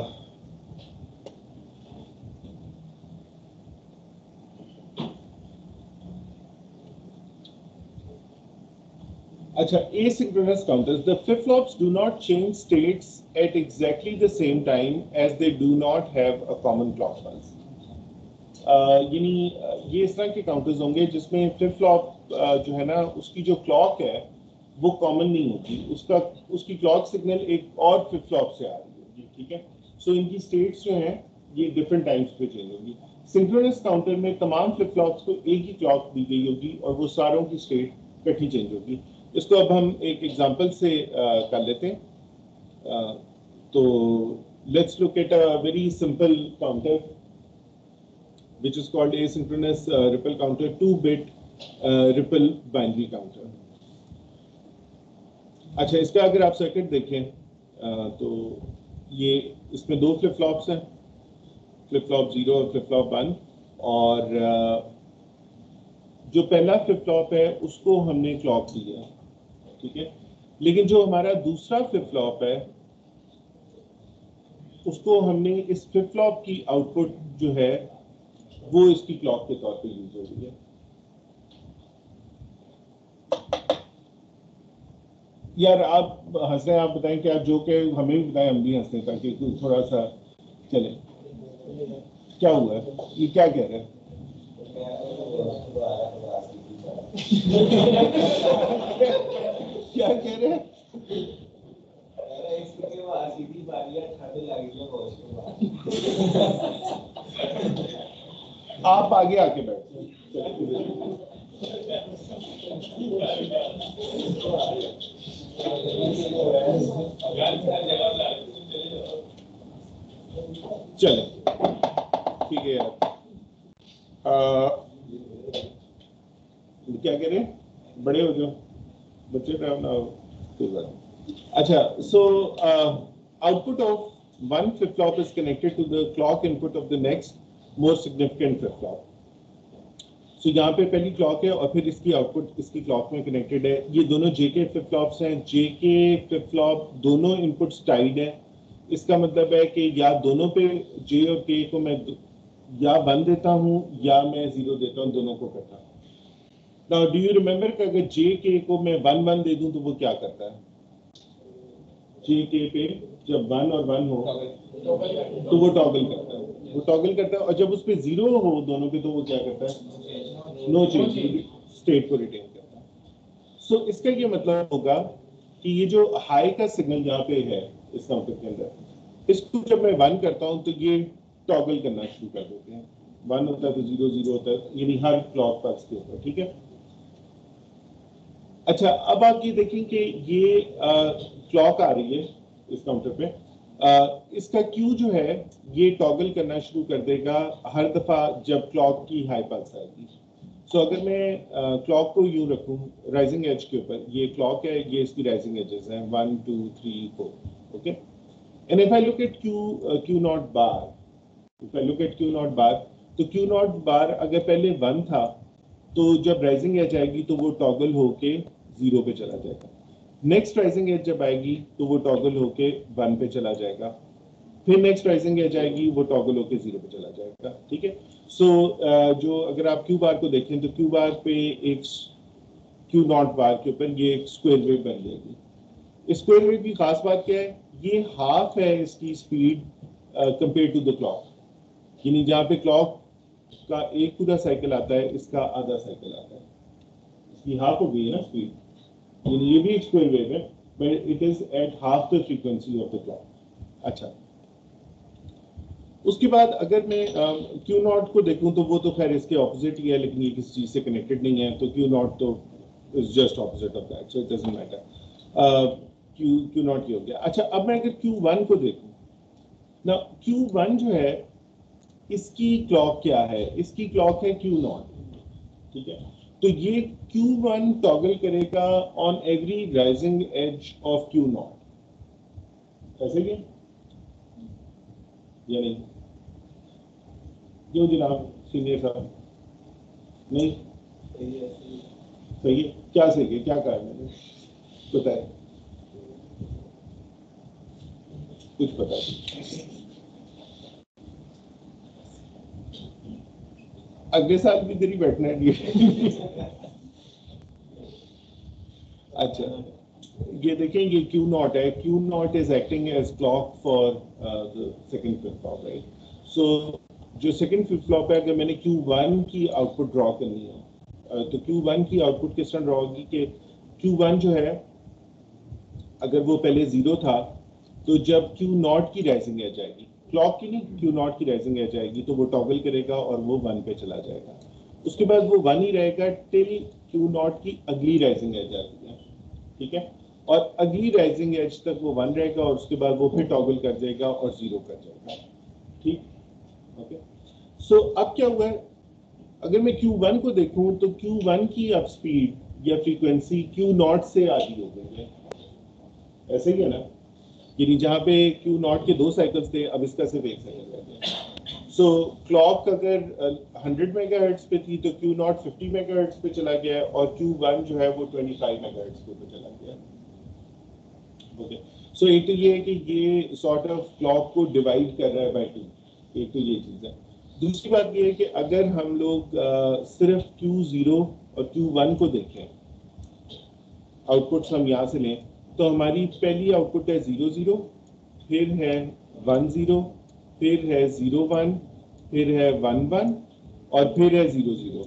अच्छा, asynchronous counters, the flip-flops do not change states at exactly the same time as they do not have a common clock pulse. यानी ये इस तरह के काउंटर्स होंगे जिसमें फ्लिप फ्लॉप जो है ना उसकी जो क्लॉक है वो कॉमन नहीं होती, उसका उसकी क्लॉक सिग्नल एक और फ्लिप फ्लॉप से आ रही होगी, ठीक है। सो so, इनकी स्टेट्स जो हैं ये डिफरेंट टाइम्स पे चेंज होगी। सिंक्रोनस काउंटर में तमाम फ्लिप फ्लॉप्स को एक ही क्लॉक दी गई होगी और वो सारों की स्टेट इकट्ठी चेंज होगी। इसको अब हम एक एग्जांपल से uh, कर लेते हैं। uh, तो let's look at a very simple counter which is called asynchronous uh, ripple counter, two bit uh, ripple binary counter. अच्छा, इसका अगर आप सर्किट देखें uh, तो ये इसमें दो फ्लिप फ्लॉप्स हैं, फ्लिप फ्लॉप जीरो और फ्लिप फ्लॉप वन, और uh, जो पहला फ्लिप फ्लॉप है उसको हमने क्लॉक दी है, ठीक है। लेकिन जो हमारा दूसरा फ्लिप फ्लॉप है उसको हमने इस फ्लिप फ्लॉप की आउटपुट जो है वो इसकी क्लॉक के तौर पे यूज हो रही है। यार आप हंस रहे हैं, आप बताएं क्या जोक है, हमें भी बताएं, हम भी हंसते ताकि थोड़ा सा चले। क्या हुआ है, ये क्या कह रहे हैं? क्या कह रहे हैं? आप आगे आके बैठिए। चलो ठीक है यार, आ, क्या कह रहे हैं? बड़े हो जाओ, बच्चे टाइम ना हो, कोई बात। अच्छा, so output of one flip flop is connected to the clock input of the next more significant flip flop. So यहाँ पे पहली क्लॉक है और फिर इसकी आउटपुट इसकी क्लॉक में कनेक्टेड है। ये दोनों जेके फ्लिप फ्लॉप्स हैं। जेके फ्लिप फ्लॉप दोनों इनपुट्स टाइड हैं। इसका मतलब है कि या दोनों पे जे और के को मैं या वन देता हूँ या मैं जीरो देता हूँ, दोनों को करता हूँ। नाउ डू यू रिमेम्बर कि अगर जे के को मैं वन वन दे दूं तो वो क्या करता है? जे के पे जब वन और वन हो तो वो टॉगल करता है, वो टॉगल करता है, और जब उस पे जीरो हो दोनों पे तो वो क्या करता है? नो चेंज, स्टेट को रिटेन करता है। सो so, इसका ये मतलब होगा कि ये जो हाई का सिग्नल यहाँ पे है इस काउंटर के अंदर, इसको जब मैं वन करता हूँ तो ये टॉगल करना शुरू कर देते हैं। वन होता है तो जीरो, जीरो होता है, यानी हर क्लॉक पल्स के ऊपर, ठीक है। अच्छा, अब आप ये देखें कि ये क्लॉक आ रही है इस काउंटर पे, आ, इसका क्यू जो है ये टॉगल करना शुरू कर देगा हर दफा जब क्लॉक की हाई पल्स आएगी। सो so, अगर मैं क्लॉक को यूं रखूं राइजिंग एज के ऊपर, ये क्लॉक है, ये इसकी राइजिंग एजेस हैं one two three four, okay. And if I look at Q Q not bar, if I look at Q not bar, तो क्यू नॉट बार अगर पहले वन था तो जब राइजिंग एज आएगी तो वो टॉगल होके जीरो पे चला जाएगा। नेक्स्ट राइजिंग एज जब आएगी तो वो टॉगल होके वन पे चला जाएगा। फिर नेक्स्ट राइजिंग एज आएगी, वो टॉगल होके जीरो पे चला जाएगा, ठीक है। सो so, जो अगर आप क्यू बार को देखें तो क्यू बार पे एक क्यू नॉट बार के ऊपर ये एक स्क्वायर वेव बन जाएगी। इस स्क्वायर वेव की खास बात क्या है? ये हाफ है इसकी speed compare to the clock, यानी जहाँ पे क्लॉक का एक पूरा साइकिल आता है इसका आधा साइकिल आता है, इसकी हाफ हो गई है ना स्पीड, यानी ये भी एक स्क्वायर वेव है but it is at half the frequency of the clock. अच्छा, उसके बाद अगर मैं क्यू नॉट को देखूं तो वो तो खैर इसके ऑपोजिट ही है, लेकिन ये किसी चीज से कनेक्टेड नहीं है, तो क्यू नॉट तो is just opposite of that, so it doesn't matter. Q Q not ये हो गया। अच्छा, अब मैं अगर क्यू वन को देखूं ना, क्यू वन जो है इसकी क्लॉक क्या है? इसकी क्लॉक है क्यू नॉट, ठीक है। तो ये क्यू वन टॉगल करेगा on every rising edge of Q not, ऐसे क्या या नहीं? क्यों जनाब सीनियर साहब? नहीं सही है। क्या सही है, क्या कहा मैंने? बताए, कुछ पता नहीं। अगले साल भी तेरी बैठना है। अच्छा, ये देखें, ये क्यू नॉट है, Q not is acting as clock for the second flip flop, right? So जो सेकंड फ्लिप फ्लॉप है, अगर मैंने क्यू वन की आउटपुट ड्रॉ करनी है, uh, तो क्यू वन की आउटपुट किस तरह ड्रॉ होगी कि क्यू वन जो है, अगर वो पहले जीरो था, तो जब क्यू नॉट की राइजिंग एज आएगी, क्लॉक की नहीं, क्यू नॉट की राइजिंग एज आएगी, तो वो टॉगल करेगा और वो वन पे चला जाएगा। उसके बाद वो वन ही रहेगा टिल क्यू नॉट की अगली राइजिंग एज आती है, ठीक है? और अगली राइजिंग एज तक वो वन रहेगा और उसके बाद वो फिर टॉगल कर जाएगा और जीरो कर जाएगा, ठीक? ओके, सो अब क्या हुआ है, अगर मैं क्यू वन को देखूं तो क्यू वन की अब स्पीड या फ्रीक्वेंसी क्यू नॉट से आधी हो गई है, ऐसे ही है ना? यानी जहां पे क्यू नॉट के दो साइकिल्स थे, अब इसका सिर्फ एक साइकिल रह गया। सो क्लॉक अगर हंड्रेड मेगाहर्ट्ज पे थी तो क्यू नॉट फिफ्टी मेगाहर्ट्ज पे चला गया और क्यू वन जो है वो ट्वेंटी फाइव मेगाहर्ट्ज पे चला गया। ओके, सो एक तो ये है कि ये सॉर्ट ऑफ क्लॉक को डिवाइड कर रहा है बाय टू, एक तो ये चीज है। दूसरी बात ये है कि अगर हम लोग आ, सिर्फ क्यू जीरो और क्यू वन को देखें, आउटपुट्स हम यहाँ से लें, तो हमारी पहली आउटपुट है जीरो जीरो, फिर है वन जीरो, फिर है जीरो वन, फिर है वन वन और फिर है जीरो जीरो।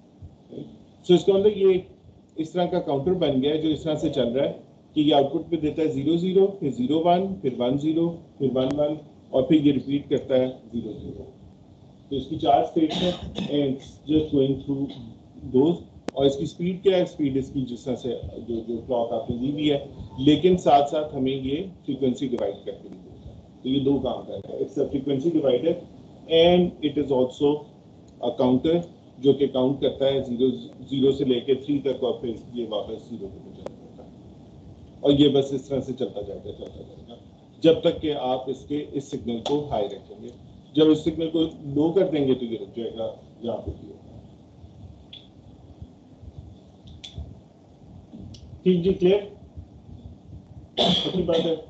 सो इसका मतलब ये इस तरह का काउंटर बन गया है जो इस तरह से चल रहा है कि ये आउटपुट पे देता है जीरो जीरो, फिर जीरो वन, फिर वन जीरो, फिर वन वन और फिर ये रिपीट करता है जीरो जीरो। तो इसकी चार स्टेट्स हैं and just going through those. और इसकी स्पीड क्या है, स्पीड इसकी जिस तरह से जो जो क्लॉक आपने दी हुई है, लेकिन साथ साथ हमें ये फ्रीक्वेंसी डिवाइड करके दी है। तो ये दो काम करता है, it's a frequency divider and it is also a counter जो कि काउंट करता है जीरो जीरो से लेके थ्री तक और फिर ये वापस जीरो पे चला जाता है। और ये बस इस तरह से चलता जाएगा चलता जाएगा जब तक कि आप इसके इस सिग्नल को हाई रखेंगे। जब इस सिग्नल को लो कर देंगे तो ये रुक जाएगा यहाँ पे। ठीक जी, क्लियर? अच्छी बात है।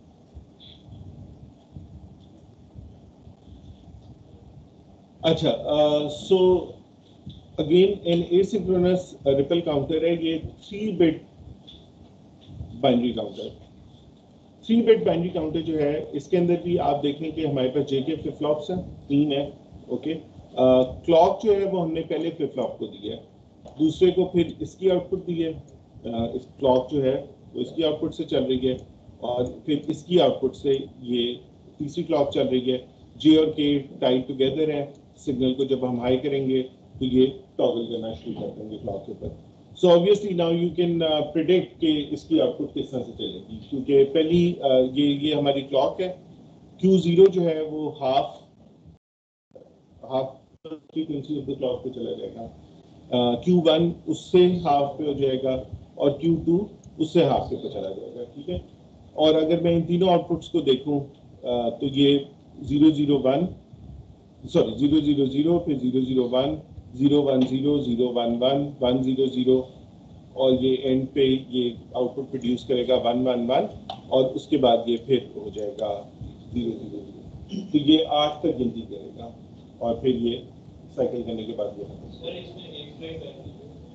अच्छा, so again in asynchronous ripple counter है, ये three bit binary counter. Three bit binary counter जो है, इसके अंदर भी आप देखें कि हमारे पास जेके फ्लिप फ्लॉप्स हैं, तीन है। ओके, क्लॉक जो है वो हमने पहले फ्लिप फ्लॉप को दी है, दूसरे को फिर इसकी आउटपुट दी है। uh, इस क्लॉक जो है वो इसकी आउटपुट से चल रही है और फिर इसकी आउटपुट से ये तीसरी क्लॉक चल रही है। जे और के टाइड टुगेदर है, सिग्नल को जब हम हाई करेंगे तो ये टॉगल करना शुरू कर देंगे क्लॉक के ऊपर। So obviously now you can predict कि इसकी आउटपुट किस तरह से चलेगी, क्योंकि पहली uh, ये ये हमारी क्लॉक है। क्यू जीरो जो है वो half half frequency of the clock पे चला जाएगा, क्यू वन उससे हाफ पे हो जाएगा और क्यू टू उससे हाफ पे चला जाएगा, ठीक है। और अगर मैं इन तीनों आउटपुट्स को देखूं uh, तो ये zero zero one sorry zero zero zero फिर zero zero one, zero one zero, zero one one, one zero zero और ये एंड पे ये आउटपुट प्रोड्यूस करेगा वन वन वन और उसके बाद ये फिर हो जाएगा जीरो जीरो जीरो। तो ये आठ तक गिनती करेगा और फिर ये साइकिल करने के बाद ये सर इसमें एक फ्लाइट है।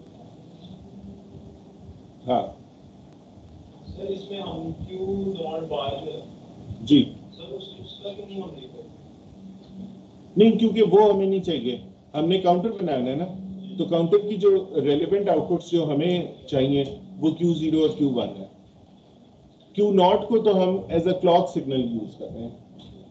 हाँ सर इसमें हम क्यू नॉट बार जी सर उस उसका क्यों नहीं हम लेते? नहीं, क्योंकि वो हमें नहीं चाहिए, हमने काउंटर बनाना है ना। तो काउंटर की जो रेलेवेंट आउटपुट्स जो हमें चाहिए वो क्यू जीरो और क्यू वन है। क्यू नॉट को तो हम as a clock signal use कर रहे हैं।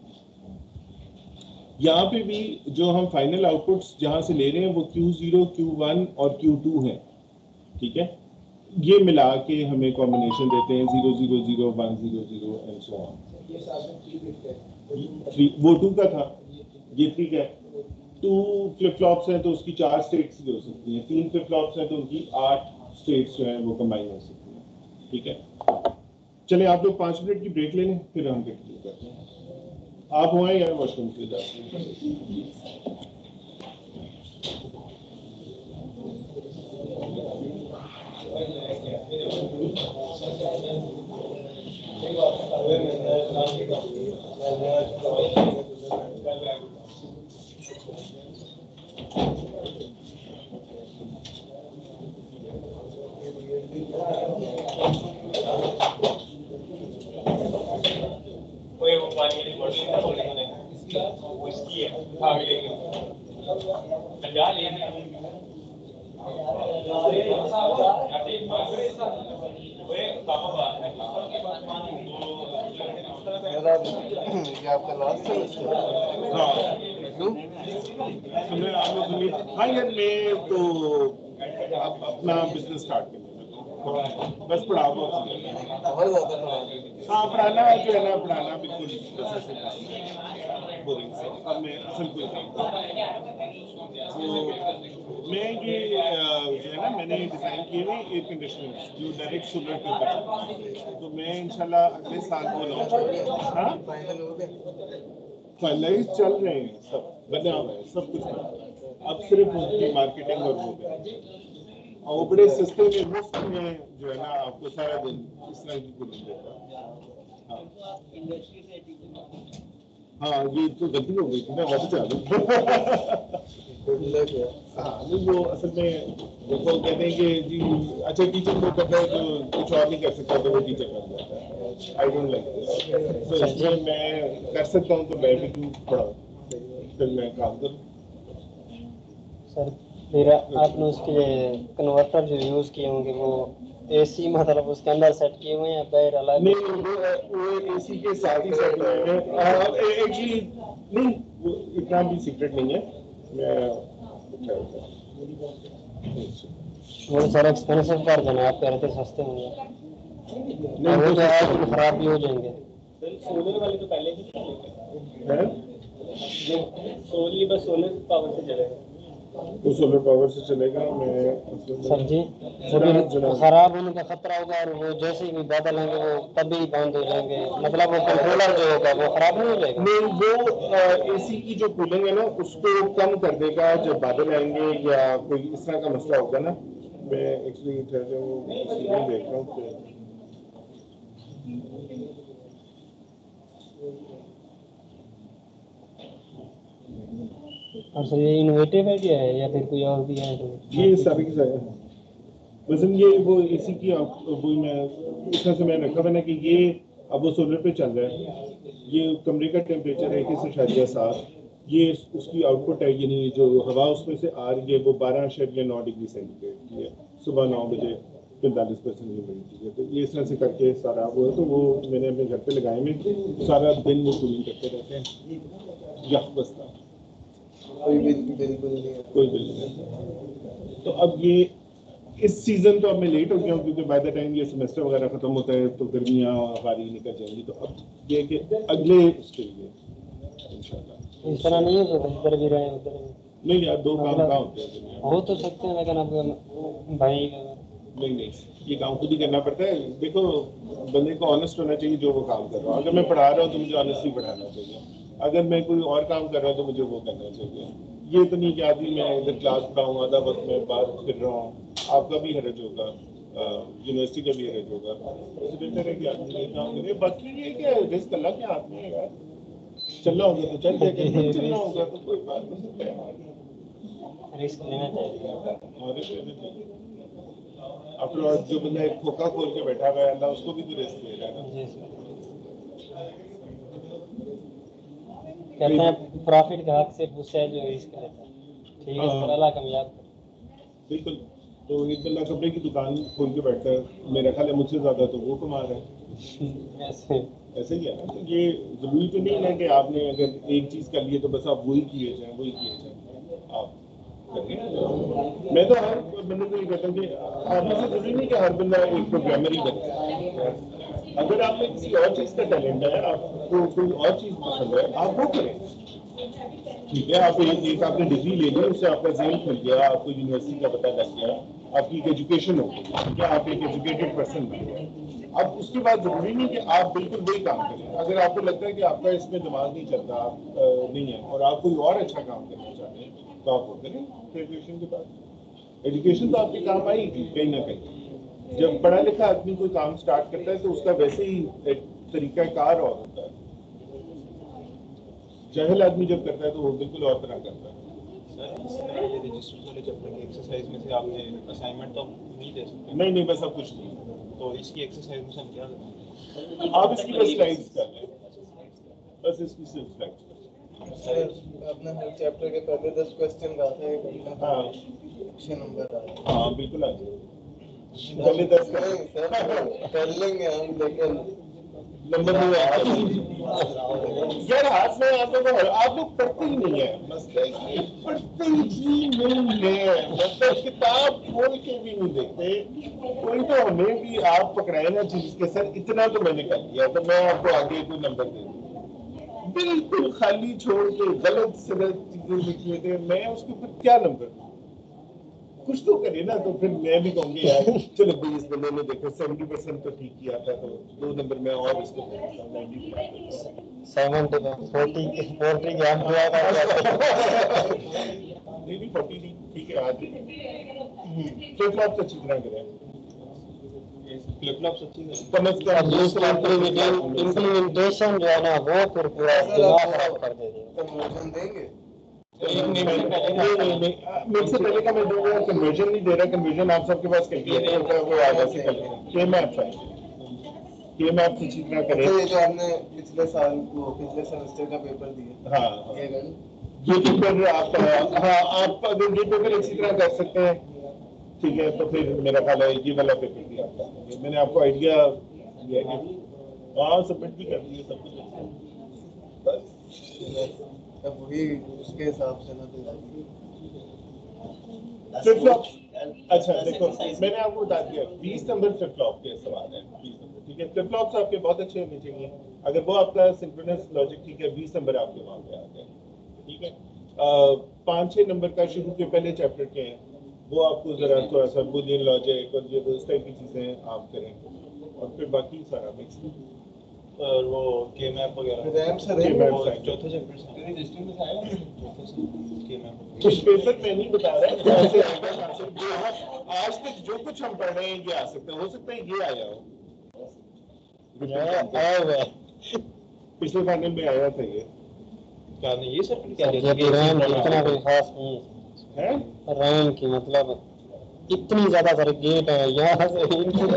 यहाँ पे भी जो हम फाइनल आउटपुट्स जहां से ले रहे हैं वो क्यू जीरो, क्यू वन और क्यू टू है, ठीक है। ये मिला के हमें कॉम्बिनेशन देते हैं zero zero zero one zero zero and so on. ये साथ में थ्री बिट है। थ्री वो टू का था, ये ठीक है। टू फ्लिप फ्लॉप्स हैं तो उसकी चार स्टेट्स भी हो सकती हैं, तीन फ्लिप फ्लॉप्स हैं तो उनकी आठ स्टेट्स जो हैं वो कंबाइन हो सकती हैं, ठीक है। चले आप लोग पाँच मिनट की ब्रेक ले लें फिर हम कंटिन्यू करते हैं। आप हुआ या वॉशरूम के लिए Thank you. ये आपका लास्ट सेमेस्टर? हाँ क्यों? सुने आपने सुनी? हाँ यार मैं तो अब अपना बिजनेस स्टार्ट करने लगा हूँ। बस पढ़ाओ बहुत ज़्यादा पढ़ा। हाँ पढ़ाना जो है ना पढ़ाना बिल्कुल बस ऐसे काम है बोरिंग से। अब मैं असल कोई काम कर रहा हूँ। तो मैं ये अ, जो है ना मैंने डिज़ाइन किए हुए एयर कंडीशनर जो डायरेक्ट सोलर के ऊपर चलते हैं। तो मैं इंशाल्लाह अगले साल को लॉन्च करूँगा। हाँ फाइनल हो गया? फाइनलाइज चल रहे हैं, सब बना हुआ है, सब कुछ बना हुआ है। अब सिर्फ उनकी मार्केटिंग और वो करेंगे और वो बड़े सस्ते में मुफ्त में जो है ना आपको सारा दिन इस तरह की कुछ देता है। हाँ हाँ ये तो गलती हो गई थी ना वापस आ गई। हाँ नहीं वो असल में वो कहते हैं कि जी अच्छा टीचर को करता है तो कुछ और नहीं कर सकता तो वो टीचर कर जाता है। I don't like this. तो इसलिए मैं कर सकता हूँ तो मैं भी क्यों पढ़ाऊँ, फिर मैं काम करूँ। सर फिर आपने उसके कन्वर्टर जो यूज़ किए होंगे वो एसी मतलब उसके अंदर सेट किए हुए हैं बाहर अलग? नहीं वो वो एसी के साथ ही सेट हुए हैं एक्चुअली। नहीं वो इतना भी सीक्रेट नहीं है। मैं वो सर एक्सपेंसिव कर देना आप कह रहे थे सस्ते होंगे नहीं वो वो तो है कि खराब भी हो जाएंगे। सोलर वाले तो पहले ही है सोलर बस सोलर पावर से चलेगा। वो सोलर पावर से चलेगा। मैं सर जी जनाब जब जनाब खराब होने का खतरा होगा और वो जैसे ही बादल आएंगे वो तभी बंद हो जाएंगे मतलब वो कंट्रोलर जो होगा वो खराब नहीं हो जाएगा? नहीं वो एसी की जो कूलिंग है ना उसको कम कर देगा जब बादल आएंगे या कोई इस तरह का मसला होगा ना। मैं एक्चुअली ठहर वो इसलिए देख रहा हूँ कि और सर ये इनोवेटिव है क्या है या फिर कोई और भी है? ये सारी की सारी वजन ये वो एसी की आप वो मैं इस तरह से मैंने रखा हुआ ना कि ये अब वो सोलर पे चल रहा है। ये कमरे का टेम्परेचर है इक्कीस अशारिया सात। ये उसकी आउटपुट है यानी जो हवा उसमें से आ रही है वो बारह अशारिया नौ डिग्री सेंटीग्रेड की है। सुबह नौ बजे पैंतालीस परसेंट ह्यूमिडिटी है। तो ये इस तरह से करके सारा वो है तो वो मैंने अपने घर पे लगाए में सारा दिन वो कूलिंग करते रहते हैं। यह बसता कोई बिल बिल्कुल नहीं है। कोई बिल नहीं। तो अब ये इस सीजन तो अब मैं लेट हो गया हूँ क्योंकि बाय द टाइम ये सेमेस्टर वगैरह खत्म होता है तो गर्मियाँ हमारी निकल जाएंगी। तो अब ये कि अगले स्टेज में इंशाल्लाह इस तरह नहीं हो सकता इधर भी रहे उधर भी नहीं यार दो काम मतलब कहाँ होते हैं दुनिया में। हो तो सकते हैं लेकिन अब भाई नहीं नहीं ये काम खुद ही करना पड़ता है। देखो बंदे को ऑनेस्ट होना चाहिए जो वो काम कर रहा हूँ। अगर मैं पढ़ा रहा हूँ तो मुझे ऑनेस्टली पढ़ाना चाहिए। अगर मैं कोई और काम कर रहा हूँ तो मुझे वो करना चाहिए। ये तो नहीं कि आदमी मैं इधर क्लास पढ़ाऊँ आधा वक्त मैं बाहर फिर रहा हूँ। आपका भी हरज होगा यूनिवर्सिटी का भी हरज होगा। इससे बेहतर है कि आदमी ये काम करे। बाकी ये कि रिस्क अल्लाह के हाथ में है यार। चलना होगा तो चल जाएगा नहीं चलना होगा तो कोई बात नहीं। रिस्क लेना चाहिए। और आफ्टर ऑल जो बंदा एक खोखा खोल के बैठा हुआ है अल्लाह उसको भी तो रिस्क दे रहा है ना। जी सर कहते हैं प्रॉफिट का हक से पूछा है जो रिस्क लेता है। ठीक है सर अल्लाह कामयाब करे। बिल्कुल। तो एक बंदा कपड़े की दुकान खोल के बैठता है मेरा ख्याल है मुझसे ज्यादा तो वो कमा रहा है। ऐसे ऐसे ही है ना। तो ये जरूरी तो नहीं है कि आपने अगर एक चीज कर ली है तो बस आप वही किए जाए वही किए जाए आप करें। मैं तो हर बंदे को ये कहता हूँ कि आप में से जरूरी नहीं कि हर बंदा एक प्रोग्रामर ही बने। अगर आप में किसी और चीज का टैलेंट है आपको कोई और चीज पसंद है आप वो करें। ठीक है आप एक, एक आपने डिग्री ले ली उससे आपका ज़हन खुल गया आपको यूनिवर्सिटी का पता लग गया आपकी एक एजुकेशन हो गई। ठीक है आप एक एजुकेटेड पर्सन बन गए। अब उसके बाद जरूरी नहीं कि आप बिल्कुल वही काम करें। अगर आपको लगता है कि आपका इसमें दिमाग नहीं चलता आप नहीं है और आप कोई और अच्छा काम करना चाहते हैं तो आप वो करें ग्रेजुएशन के बाद। एजुकेशन तो आपके काम आएगी कहीं ना कहीं। जब पढ़ा लिखा आदमी कोई काम स्टार्ट करता है तो उसका वैसे ही एक तरीका कार और होता है। जाहिल आदमी जब करता है तो वो बिल्कुल और तरह करता है। सर इसमें ये रजिस्टर वाले चैप्टर की एक्सरसाइज में से आपने असाइनमेंट तो नहीं दे सकते? नहीं नहीं बस अब कुछ नहीं। तो इसकी एक्सरसाइज में से हम क्या करें? आप इसकी बस स्लाइड्स कर लें। बस इसकी सिर्फ स्लाइड्स कर लें। सर अपने हर चैप्टर के पहले दस क्वेश्चन का आता है बंदा हाँ छह नंबर आ जाए। हाँ बिल्कुल आ जाए पहले दस का नहीं सर कर लेंगे हम लेकिन नंबर नहीं आया यार हाथ में आप लोग आप लोग पढ़ते ही नहीं है मसला ये पढ़ते ही नहीं है मतलब किताब खोल के भी नहीं देखते कोई तो हमें भी आप पकड़ाए ना चीज के सर इतना तो मैंने कर दिया तो मैं आपको आगे कोई नंबर दे दूँ बिल्कुल खाली छोड़ के गलत सगलत चीजें लिख लेते हैं मैं उसके ऊपर क्या नंबर दूँ कुछ तो करे ना तो फिर मैं भी कहूँगी यार चलो भाई इस बंदे ने देखो सेवेंटी परसेंट तो ठीक किया था तो दो नंबर में और इसको सेवेंटी फोर्टी फोर्टी के हम पूरा कर नहीं नहीं फोर्टी नहीं ठीक है आज फ्लिप फ्लॉप अच्छी तरह करें फ्लिप फ्लॉप अच्छी है कम से कम इम्प्लीमेंटेशन जो है ना वो फिर पूरा दिमाग खराब कर देगी। कन्वर्जन देंगे नहीं नहीं नहीं नहीं मेरे से पहले का मैं दूंगा कन्वर्जन नहीं दे रहा कन्वर्जन आप सबके पास कैलकुलेटर होता है वो आधा से के मैप है के मैप अच्छी तरह अच्छा करें ये जो आपने पिछले साल वो पिछले सेमेस्टर का पेपर दिया हाँ ये गन ये पेपर आप हाँ आप अगर ये पेपर अच्छी तरह कर सकते हैं ठीक है तो फिर मेरा ख्याल है ये वाला पेपर भी आपका मैंने आपको आइडिया दिया है हाँ सबमिट भी कर दिए सब कुछ बस अब वही उसके हिसाब से ना फ्लिप फ्लॉप अच्छा देखो मैंने आपको बता दिया बीस नंबर फ्लिप फ्लॉप के सवाल है बीस नंबर ठीक है फ्लिप फ्लॉप्स आपके बहुत अच्छे होने चाहिए अगर वो आपका सिंक्रोनस लॉजिक ठीक है बीस नंबर आपके वहाँ पे आ गए ठीक है पाँच छः नंबर का शुरू के पहले चैप्टर के हैं वो आपको जरा थोड़ा सा बुलियन लॉजिक और ये उस टाइप की चीज़ें आप करें और फिर बाकी सारा मिक्स और वो के मैप वगैरह रैम से के रैम मैप वो साइड चौथे चैप्टर से रजिस्टर में आया चौथे से के मैप कुछ पेपर मैं नहीं बता रहा ऐसे आएगा यहाँ से जो हम आज तक जो कुछ हम पढ़ रहे हैं ये आ सकता है हो सकता है ये आया हो आया हुआ है पिछले फाइनल में आया था ये क्या नहीं ये सर क्या ये भी रैम की इतना कोई खास नहीं है रैम की मतलब इतनी ज्यादा सारे गेट है यहाँ से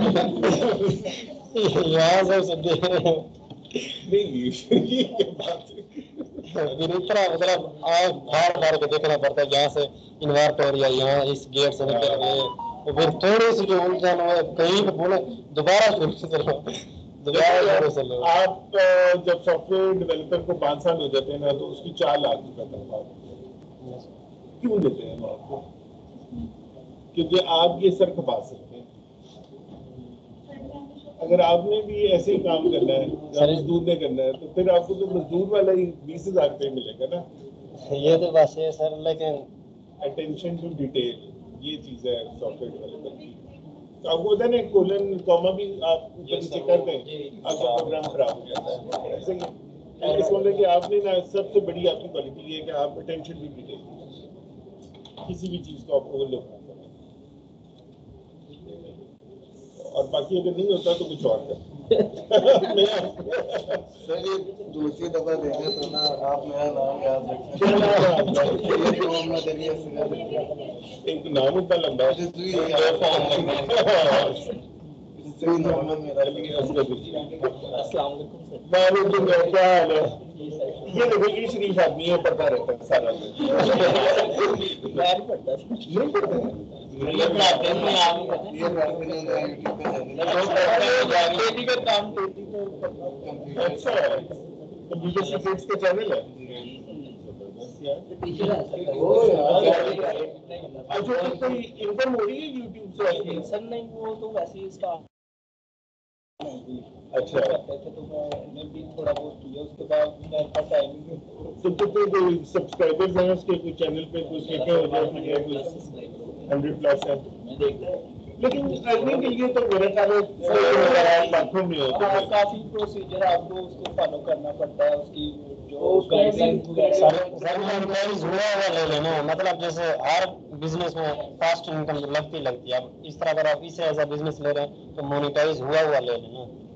यहाँ से सीधे नहीं ये क्या बात है फिर इतना मतलब आग बार बार के देखना पड़ता है यहाँ से इन्वर्टर या यहाँ इस गेट से निकल गए तो फिर थोड़ी सी जो उलझन है कहीं पे बोले दोबारा शुरू से चलो दोबारा शुरू से लो। आप अ, जब सॉफ्टवेयर डेवलपर को पाँच साल हो जाते हैं ना तो उसकी चाल आदमी का तनख्वाह क्यों देते हैं वो आपको क्योंकि आप ये सर खपा सकते हैं अगर आपने भी ऐसे ही काम करना है या मजदूर ने करना है तो फिर आपको तो मजदूर वाला ही बीस हजार रुपये मिलेगा ना ये तो बस है सर लेकिन अटेंशन टू डिटेल ये चीज है सॉफ्टवेयर डेवलपर की तो आपको पता है ना कोलन कॉमा भी आप ऊपर नीचे कर दें आपका प्रोग्राम खराब हो जाता है ऐसे ही इस मतलब कि आपने ना सबसे बड़ी आपकी क्वालिटी ये है कि आप अटेंशन टू डिटेल किसी भी चीज को आप ओवरलुक ना करें और बाकी अगर नहीं होता तो कुछ और कर सर ये दूसरी दफा देंगे तो ना आप मेरा नाम याद रखें ये तो मोहम्मद अली असगर एक नाम इतना लंबा है रिजवी रिजवी मोहम्मद मेरा अली असगर अस्सलाम वालेकुम वालेकुम क्या हाल है ये देखो ये शरीफ आदमी है पढ़ता रहता है सारा दिन नहीं पढ़ता ये पढ़ाते हैं आप ये पढ़ाते हैं यूट्यूब पे बेटी का काम बेटी को अच्छा कंप्यूटर सीक्रेट्स का चैनल है वो अच्छा कोई इनकम हो रही है यूट्यूब से आपकी सर नहीं वो तो वैसे ही स्टार्ट अच्छा करते थे तो मैंने भी थोड़ा बहुत किया उसके बाद मेरे पास टाइम ही नहीं तो कितने कोई सब्सक्राइबर्स हैं उसके कोई चैनल पे कुछ लिखे हो जाए कुछ हंड्रेड प्लस है मैं देखता लेकिन अर्निंग के लिए तो मेरे ख्याल में लाखों में होता हाँ, है काफी प्रोसीजर आपको उसको फॉलो करना पड़ता है उसकी जो सर गाइडलाइन सर एम्प्लॉइज हुआ हुआ ले लेना मतलब जैसे हर बिजनेस में फास्ट इनकम लगती लगती है अब इस तरह अगर आप इसे एज बिजनेस ले रहे हैं तो मोनेटाइज हुआ हुआ ले लेना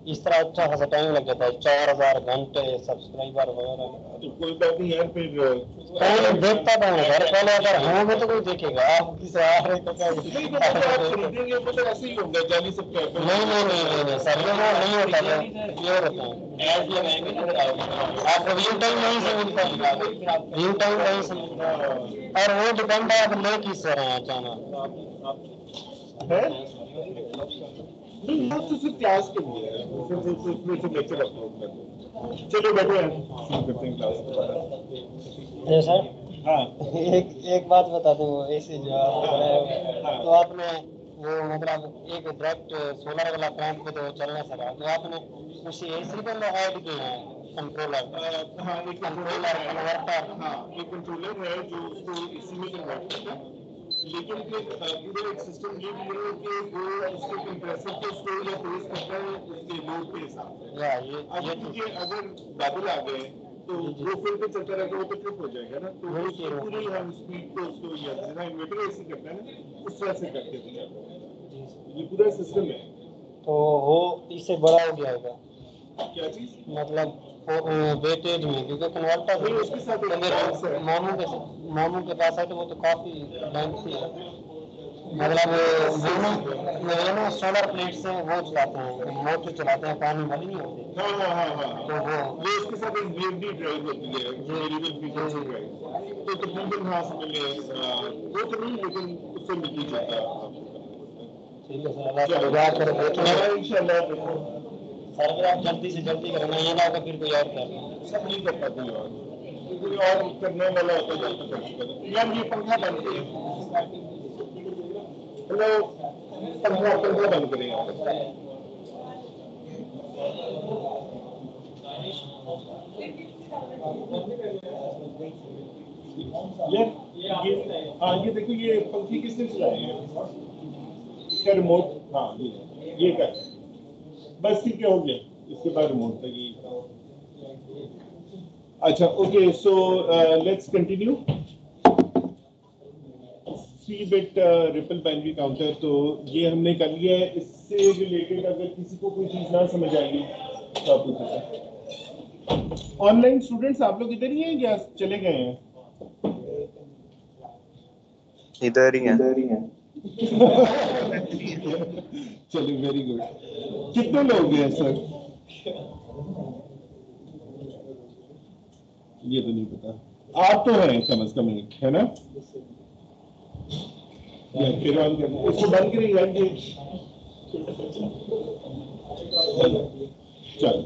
इस तरह अच्छा खासा टाइम लग जाता है, चार हजार घंटे सब्सक्राइबर वगैरह। तो कोई बात नहीं यार, फिर कौन देखता था घर पहले, अगर होंगे तो कोई देखेगा, आप किसी आ रहे तो क्या नहीं तो आप खरीदेंगे वो तो ऐसे ही होगा, जाली सब्सक्राइबर। नहीं नहीं नहीं नहीं नहीं सर, ये वो नहीं होता है, प्योर होता है। एड लगाएंगे ना आपको व्यू टाइम नहीं से मिलता है, व्यू टाइम नहीं से मिलता है, और वो डिपेंड है आप ले किस रहे हैं अचानक है नहीं, वो तो सिर्फ क्लास के लिए है, फिर वो तो उसमें से लेक्चर अपलोड कर दो। चलो बैठो यार, शुरू करते हैं क्लास दोबारा। जी सर। हाँ एक एक बात बता दूं, ऐसे जो आप कर रहे हो, तो आपने वो मतलब एक डायरेक्ट सोलर वाला प्लांट पे तो चलना सका, तो आपने उसी एसी पे ऐड किए हैं कंट्रोलर। हाँ एक कंट्रोलर कन्वर्टर, हाँ एक कंट्रोलर है जो उसको इसी में कन्वर्ट करता है, लेकिन फिर पूरा एक सिस्टम ये भी है कि वो उसके कंप्रेसर को स्लो या तेज करता है उसके लोड के हिसाब से। या ये अब ये क्योंकि अगर बादल आ गए तो वो फिर पे चलता रहेगा, वो तो ट्रिप हो जाएगा ना, तो वही उसकी चीज़ है। पूरी हम स्पीड को उसको या जितना इन्वर्टर ऐसे करता है ना उस तरह से करके दिया जाता है। ये पूरा सिस्टम है। तो वो इससे बड़ा हो गया होगा क्या चीज? मतलब वेटेज में, क्योंकि कन्वर्टर नहीं, उसके साथ एक box है। मामू के मामू के पास है तो वो तो काफी लेंथी है, मतलब मामू में ना सोलर प्लेट से वो चलाते हैं, मोटर चलाते हैं, पानी वाली नहीं होती। हाँ हाँ हाँ हाँ तो हाँ वो ये उसके साथ एक वीएफडी ड्राइव होती है, वेरिएबल फ्रीक्वेंसी ड्राइव, तो तकरीबन हाँ समझ लें आ, वो तो नहीं लेकिन उससे मिलती जाता है। ठीक है सर, अल्लाह का दुआ करो देखेंगे हाँ इंशाल्लाह। सर, अगर आप जल्दी से जल्दी करना, ये ना होगा फिर कोई और कर लें। सब नहीं कर पाते यार, कोई और करने वाला होता है तो कर चुका था यार। ये पंखा बंद करें, हेलो पंखा पंखा बंद करें यार। यार ये हाँ ये देखो, ये पंखे किसने चलाए हैं? इसका रिमोट, हाँ ये ये कर, बस ठीक है हो गया, इसके बाद रिमोट तक ये। अच्छा okay, so let's continue. Three bit ripple binary counter, तो ये हमने कर लिया है। इससे रिलेटेड अगर किसी को कोई चीज ना समझ आएगी तो आप पूछ सकते हैं। ऑनलाइन स्टूडेंट्स आप लोग इधर ही हैं या चले गए हैं? इधर ही है। इधर ही हैं। चलिए वेरी गुड। कितने लोग हैं सर? ये तो नहीं पता, आप तो हैं कम से कम एक, है ना? फिर ऑन कर, इसको बंद करें यार ये। चलो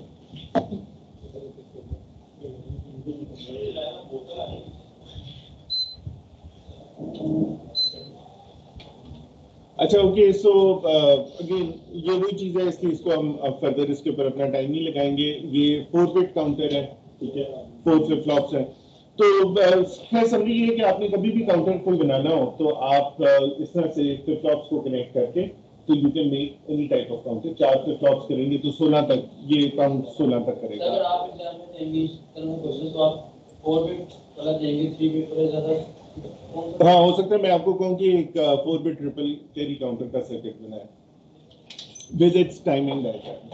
अच्छा ओके, सो अगेन ये वही चीज है, इसलिए इसको हम फर्दर इसके ऊपर अपना टाइम नहीं लगाएंगे। ये फोर बिट काउंटर है, ठीक है, फोर फ्लिप फ्लॉप्स है। तो खैर समझिए कि आपने कभी भी काउंटर कोई बनाना हो तो आप uh, इस तरह से फ्लिप फ्लॉप्स को कनेक्ट करके तो you can make any type of counter. चार फ्लिप फ्लॉप्स करेंगे तो सोलह तक ये काउंट सोलह तक करेगा। अगर आप एग्जाम में देंगे क्वेश्चन तो आप फोर बिट वाला देंगे, थ्री बिट वाला ज्यादा। हाँ हो सकता है मैं आपको कहूँ कि एक four bit triple carry counter का सर्किट बनाए विद इट्स टाइमिंग डायग्राम।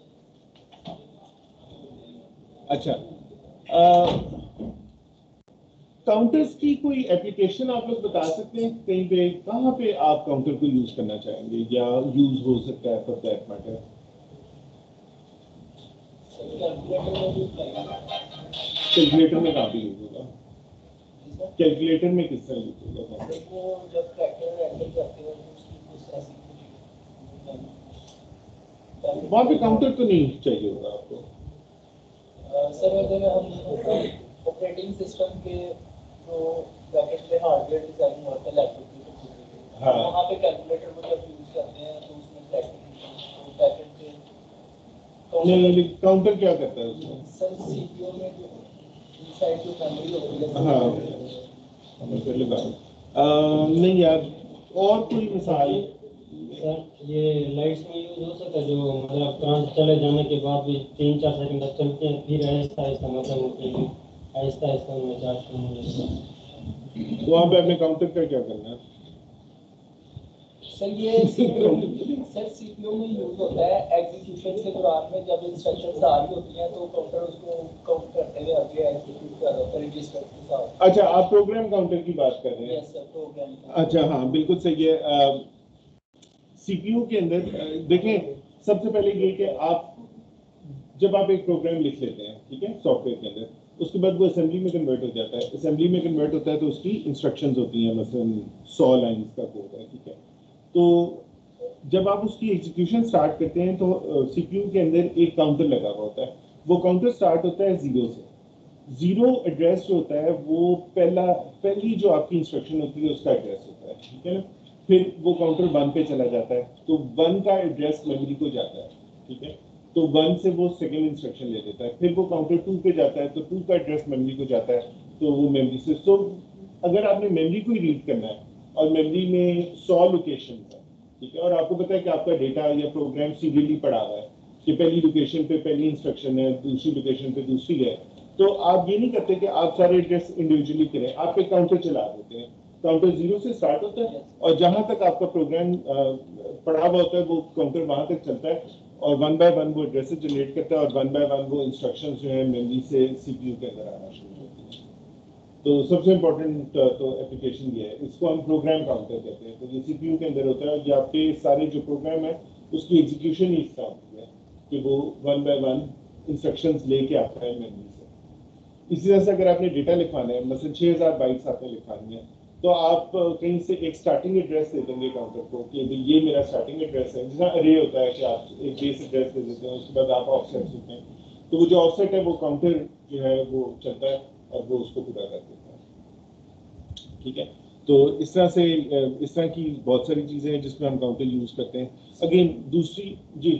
अच्छा काउंटर्स की कोई एप्लीकेशन आप लोग बता सकते हैं कहीं पे, कहाँ पे आप काउंटर को यूज करना चाहेंगे या यूज हो सकता है फॉर दैट मैटर? कैलकुलेटर में कहाँ पे यूज होगा? कैलकुलेटर में किस तरह यूज होगा? वहाँ पे काउंटर तो नहीं चाहिए होगा आपको सर। अगर हम ऑपरेटिंग सिस्टम के जो ब्रैकेट में हार्डवेयर डिजाइन होता है लैपटॉप के, हाँ वहाँ पे कैलकुलेटर को जब यूज करते हैं तो उसमें ब्रैकेट ब्रैकेट के तो नहीं, काउंटर क्या करता है उसमें? सर सीपीयू में जो इनसाइड जो मेमोरी होती है। हाँ पहले बात नहीं यार, और कोई मिसाल? सर ये लाइट्स में यूज हो सकता है, जो मतलब करंट चले जाने के बाद भी तीन चार सेकंड तक चलते हैं, फिर आहिस्ता आहिस्ता मतलब आहिस्ता आहिस्ता उनमें चार्ज करना लगता है। तो वहाँ पे अपने काउंटर का क्या करना है? सर ये सर सीपीयू में यूज होता है एग्जीक्यूशन के दौरान में, जब इंस्ट्रक्शंस आ रही होती हैं तो काउंटर उसको काउंट करते हुए आगे एग्जीक्यूट कर रहा है रजिस्टर के साथ। अच्छा, आप प्रोग्राम काउंटर की बात कर रहे हैं? Yes sir, program. अच्छा हाँ, बिल्कुल सही है। सीपीयू के अंदर देखें, सबसे पहले ये कि आप जब आप एक प्रोग्राम लिख लेते हैं, ठीक है, सॉफ्टवेयर के अंदर, उसके बाद वो असेंबली में कन्वर्ट हो जाता है। असेंबली में कन्वर्ट होता है तो उसकी इंस्ट्रक्शंस होती हैं, मसलन सौ लाइन्स का कोड है, ठीक है। तो जब आप उसकी एग्जीक्यूशन स्टार्ट करते हैं तो सीपीयू के अंदर एक काउंटर लगा हुआ होता है। वो काउंटर स्टार्ट होता है जीरो से। जीरो एड्रेस जो होता है वो पहला पहली जो आपकी इंस्ट्रक्शन होती है उसका एड्रेस होता है, ठीक है ना। फिर वो काउंटर वन पे चला जाता है, तो वन का एड्रेस मेमोरी को जाता है, ठीक है। तो वन से वो सेकेंड इंस्ट्रक्शन ले लेता है। फिर वो काउंटर टू पे जाता है, तो टू का एड्रेस मेमोरी को जाता है, तो वो मेमोरी से। तो अगर आपने मेमोरी को ही रीड करना है और मेमोरी में सौ लोकेशन है, ठीक है, और आपको पता है कि आपका डेटा या प्रोग्राम सीरियली पड़ा हुआ है कि पहली लोकेशन पे पहली इंस्ट्रक्शन है, दूसरी लोकेशन पे दूसरी है, तो आप ये नहीं करते कि आप सारे एड्रेस इंडिविजुअली करें, आप एक काउंटर चला देते हैं। काउंटर जीरो से स्टार्ट होता है और जहां तक आपका प्रोग्राम पड़ा हुआ होता है वो काउंटर वहां तक चलता है और वन बाय वन वो एड्रेसेस जनरेट करता है और वन बाय वन वो इंस्ट्रक्शंस जो है मेमोरी से सीपीयू के अंदर आना शुरू होती है। तो सबसे इम्पोर्टेंट तो एप्लीकेशन ये है, इसको हम प्रोग्राम काउंटर कहते हैं। तो ये सीपीयू के अंदर होता है, ये आपके सारे जो प्रोग्राम है उसकी एग्जीक्यूशन ही इस तरह होती है कि वो वन बाय वन इंस्ट्रक्शंस लेके आता है मेमोरी से। इसी तरह से अगर आपने डेटा लिखवाना है, मतलब छः हज़ार बाइट्स आपने लिखवानी है, तो आप कहीं से एक स्टार्टिंग एड्रेस दे देंगे काउंटर को कि ये मेरा स्टार्टिंग एड्रेस है। जैसा अरे होता है कि आप एक बेस एड्रेस दे देते हैं, उसके बाद आप ऑफसेट देते हैं, तो वो जो ऑफसेट है वो काउंटर जो है वो चलता है और वो उसको पूरा कर देता है, ठीक है। तो इस तरह से इस तरह की बहुत सारी चीज़ें हैं जिसमें हम काउंटर यूज करते हैं। अगेन दूसरी जी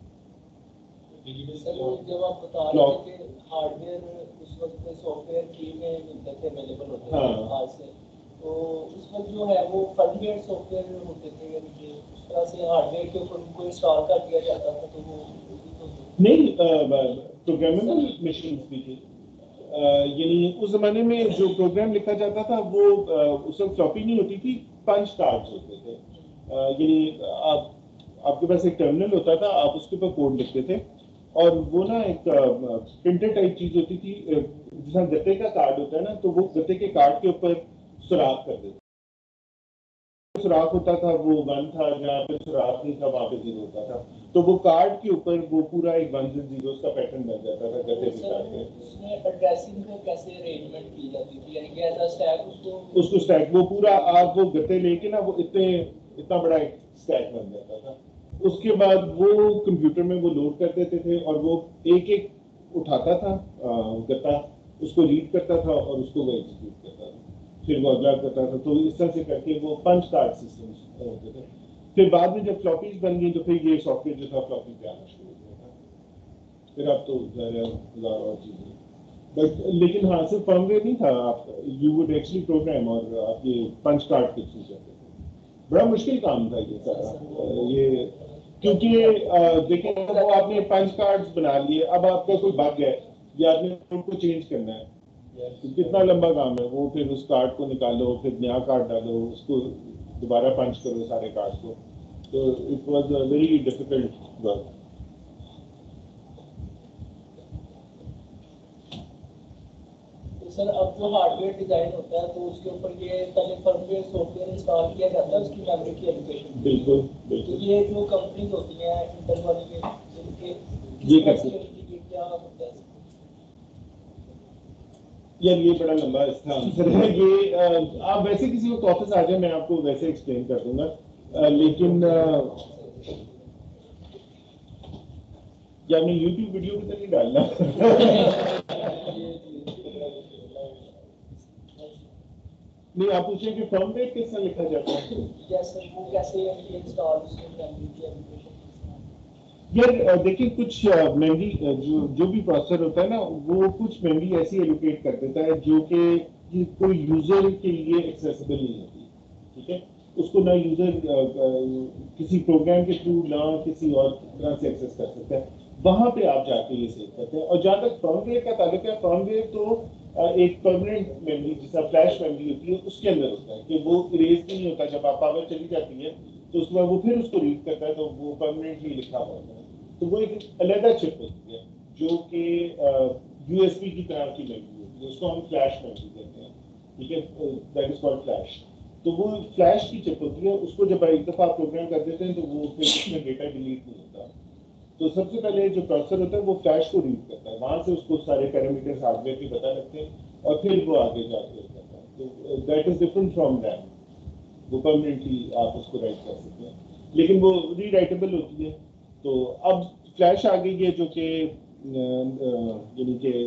जब आप बता रहे थे कि हार्डवेयर उस वक्त सॉफ्टवेयर फ्री में मिलते थे, अवेलेबल होते थे आज से, तो उस वक्त जो है वो फर्मवेयर सॉफ्टवेयर होते थे, यानी कि उस तरह से हार्डवेयर के ऊपर उनको इंस्टॉल कर दिया जाता था। तो वो नहीं, प्रोग्रामेबल मशीन भी थी, यानी उस जमाने में जो प्रोग्राम लिखा जाता था वो उस वक्त फ्लॉपी नहीं होती थी, पंच कार्ड्स होते थे। यानी आप आपके पास एक टर्मिनल होता था, आप उसके ऊपर कोड लिखते थे और वो ना एक प्रिंटर टाइप चीज होती थी, जैसा गत्ते का कार्ड होता है ना, तो वो गत्ते के कार्ड के ऊपर सुराख कर देते। सुराख होता था वो वन था, जहाँ पे सुराख नहीं था वहाँ पे जीरो होता था, तो वो कार्ड के ऊपर वो पूरा एक वन से जीरो का पैटर्न बन जाता था गत्ते के कार्ड पे। उसमें एड्रेसिंग को कैसे अरेंजमेंट की जाती थी, यानी कि एज अ स्टैक उसको उसको स्टैक वो पूरा आप वो गत्ते लेके ना वो इतने इतना बड़ा एक स्टैक बन जाता था। उसके बाद वो कंप्यूटर में वो लोड कर देते थे और वो एक एक उठाता था गत्ता, उसको रीड करता था और उसको वो एग्जीक्यूट करता था, फिर वो अगला करता था। तो इस तरह से करके वो पंच कार्ड सिस्टम होते थे। फिर बाद में जब फ्लॉपीज बन गई तो फिर ये सॉफ्टवेयर जो था फ्लॉपी पे आना शुरू हो गया था। फिर अब तो हजार और चीजें, बट लेकिन हाँ सिर्फ फर्मवेयर नहीं था, आप यू वुड एक्चुअली प्रोग्राम और आप ये पंच कार्ड के थ्रू करते थे। बड़ा मुश्किल काम था ये सारा, ये क्योंकि देखें वो आपने पंच कार्ड्स बना लिए, अब आपका कोई बग है या आपने उनको चेंज करना है, तो कितना लंबा काम है वो। फिर उस कार्ड को निकालो, फिर नया कार्ड डालो, उसको दोबारा पंच करो सारे कार्ड को, तो it was a very difficult work. Sir अब जो हार्डवेयर डिजाइन होता है तो उसके ऊपर ये पहले फर्मवेयर सॉफ्टवेयर इंस्टॉल किया जाता है उसकी मेमोरी की एलोकेशन। बिल्कुल तो बिल्कुल ये जो कंपनीज होती हैं इंटेल वाली के जिनके ये कैसे क्या होता है यार, ये बड़ा लंबा इसका आंसर है। ये आ, आप वैसे किसी वक्त ऑफिस आ जाए, मैं आपको वैसे एक्सप्लेन कर दूंगा, आ, लेकिन आ, या आपने यूट्यूब वीडियो भी तो नहीं डालना। नहीं, आप पूछे कि फर्मवेयर किस तरह लिखा जाता है। यस सर, वो कैसे इंस्टॉल उसकी मेमोरी की एलोकेशन। यार देखिए, कुछ मेमोरी जो जो भी प्रोसेसर होता है ना, वो कुछ मेमोरी ऐसी एलोकेट कर देता है जो कि कोई यूजर के लिए एक्सेसिबल नहीं होती, ठीक है। उसको ना यूजर किसी प्रोग्राम के थ्रू ना किसी और तरह से एक्सेस कर सकता है, वहां पे आप जाके ये सेव करते हैं। और जहाँ तक फर्मवेयर का ताल्लुक है, फर्मवेयर तो एक परमानेंट मेमोरी जैसा फ्लैश मेमोरी होती है उसके अंदर होता है कि वो इरेज नहीं होता। जब आप पावर चली जाती है तो उसके बाद वो फिर उसको रीड करता है, तो वो परमानेंटली लिखा हुआ होता है। तो वो एक अलग चिप होती है जो कि यूएसबी की तरह की मेमोरी होती है, उसको हम फ्लैश मेमोरी कहते हैं, ठीक है, दैट इज कॉल्ड फ्लैश। तो वो फ्लैश की चिप होती है, उसको जब एक दफ़ा आप प्रोग्राम कर देते हैं तो वो फिर उसमें डेटा डिलीट नहीं होता। तो सबसे पहले जो प्रोसेसर होता है वो फ्लैश को रीड करता है, वहाँ से उसको सारे पैरामीटर्स हार्डवेयर के पता लगते हैं और फिर वो आगे जाके करता है। तो that is different from RAM, वो परमानेंटली आप उसको राइट कर सकते हैं, लेकिन वो रीराइटेबल होती है। तो अब फ्लैश आ गई है जो कि यानी कि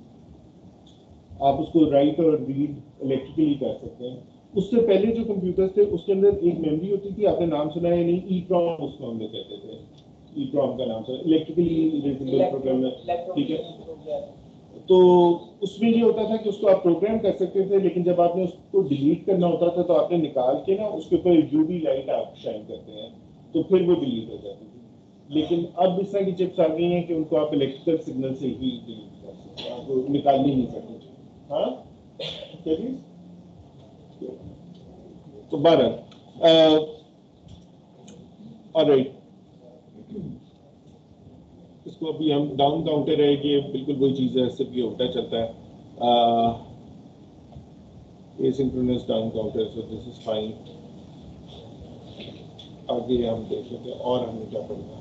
आप उसको राइट और रीड इलेक्ट्रिकली कर सकते हैं। उससे पहले जो कंप्यूटर्स थे उसके अंदर एक मेमोरी होती थी, आपने नाम सुना है नहीं, ई प्रॉम उसको हम लोग कहते थे, ई प्रॉम का नाम सुना, इलेक्ट्रिकली इरेजेबल प्रोग्राम, ठीक है। तो उसमें ये होता था कि उसको आप प्रोग्राम कर सकते थे, लेकिन जब आपने उसको डिलीट करना होता था तो आपने निकाल के ना उसके ऊपर यूवी लाइट आप शाइन करते हैं तो फिर वो डिलीट हो जाती थी। लेकिन अब इस तरह की चिप्स आ गई हैं कि उनको आप इलेक्ट्रिकल सिग्नल से ही डिलीट कर सकते हैं, आप निकाल ही नहीं सकते। हाँ चलिए, तो बारह ऑलराइट, इसको अभी हम डाउन काउंटर है, ये बिल्कुल वही चीज़ है, सिर्फ ये उल्टा चलता है, asynchronous down counter, so this is fine. आगे हम देख लेते हैं और हमें क्या पड़ेगा।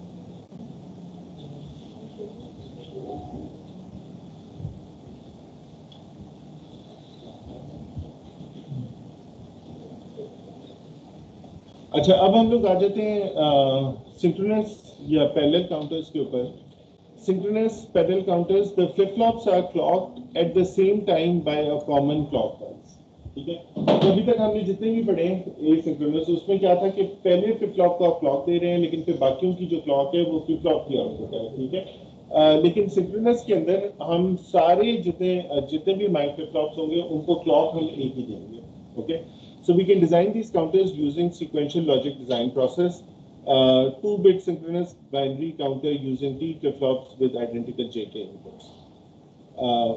अच्छा, अब हम लोग आ जाते हैं सिंक्रोनस या पैरेलल काउंटर्स के ऊपर। Synchronous parallel counters, the flip-flops are clocked at the same time by a common clock pulse, ठीक है। तो अभी तक हमने जितने भी पढ़े एसिंक्रोनस, उसमें क्या था कि पहले फ्लिप-फ्लॉप को आप क्लॉक दे रहे हैं, लेकिन फिर बाकियों की जो क्लॉक है वो फ्लिप-फ्लॉप की आउटपुट है, ठीक है। uh, लेकिन सिंक्रोनस के अंदर हम सारे जितने जितने भी माइक्रो फ्लिप-फ्लॉप्स होंगे उनको क्लॉक हम एक ही देंगे, okay. So we can design these counters using sequential logic design process. Uh, two-bit synchronous binary counter using T flip-flops with identical J K inputs. Uh,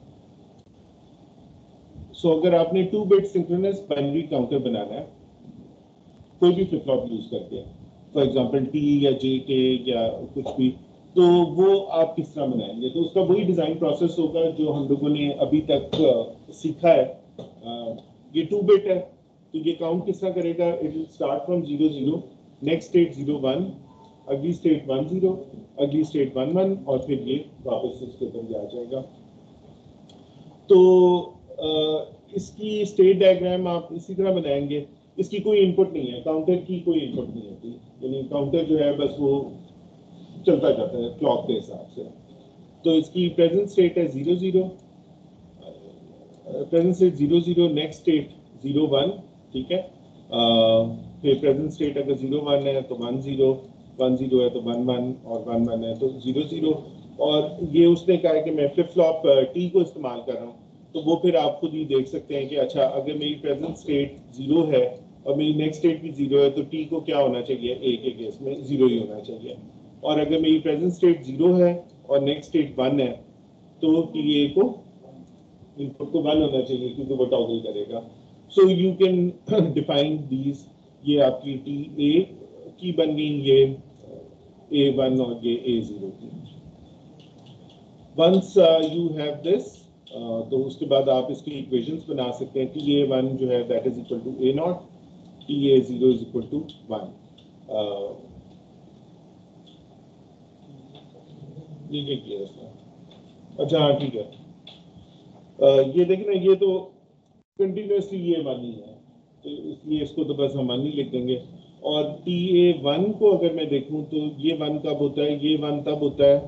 so अगर आपने two-bit synchronous binary counter बनाना है, कोई भी flip-flop use करके, for example T या J K या कुछ भी, तो वो आप किस तरह बनाएंगे? तो उसका वही डिजाइन प्रोसेस होगा जो हम लोगों ने अभी तक uh, सीखा है। uh, ये two-bit है, तो ये काउंट किस तरह करेगा? It will start from zero zero. Next state zero one, अगली स्टेट वन जीरो, अगली स्टेट वन वन, और फिर ये वापस इसके ऊपर आ जाएगा। तो आ, इसकी स्टेट डायग्राम आप इसी तरह बनाएंगे। इसकी कोई इनपुट नहीं है, काउंटर की कोई इनपुट नहीं होती, यानी काउंटर जो है बस वो चलता जाता है क्लॉक के हिसाब से। तो इसकी प्रेजेंट स्टेट है zero zero, present state zero zero, next state zero one, ठीक है। आ, फिर प्रेजेंट स्टेट अगर जीरो वन है तो वन जीरो, वन जीरो है तो वन वन, और वन वन है तो जीरो जीरो। और ये उसने कहा है कि मैं फ्लिप फ्लॉप टी को इस्तेमाल कर रहा हूँ, तो वो फिर आप खुद ही देख सकते हैं कि अच्छा अगर मेरी प्रेजेंट स्टेट जीरो है और मेरी नेक्स्ट स्टेट भी जीरो है तो टी को क्या होना चाहिए? ए के केस में जीरो ही होना चाहिए। और अगर मेरी प्रेजेंट स्टेट जीरो है और नेक्स्ट स्टेट वन है तो टी ए को इनपुट को वन होना चाहिए, क्योंकि वो टॉगल करेगा। So you can define these, ये आपकी टी ए की बन गई, ये ए वन और ये ए जीरो की। वंस यू हैव दिस, तो उसके बाद आप इसकी इक्वेशंस बना सकते हैं। टी ए वन जो है that is equal to A not, T A zero is equal to one. ये क्या किया इसने? अच्छा हाँ ठीक है, uh, ये देखिए ना, ये तो कंटिन्यूसली ये वन ही है, तो इसलिए इसको तो बस हम वन ही लिख देंगे। और टी ए वन को अगर मैं देखूं तो ये वन कब होता है? ये वन तब होता है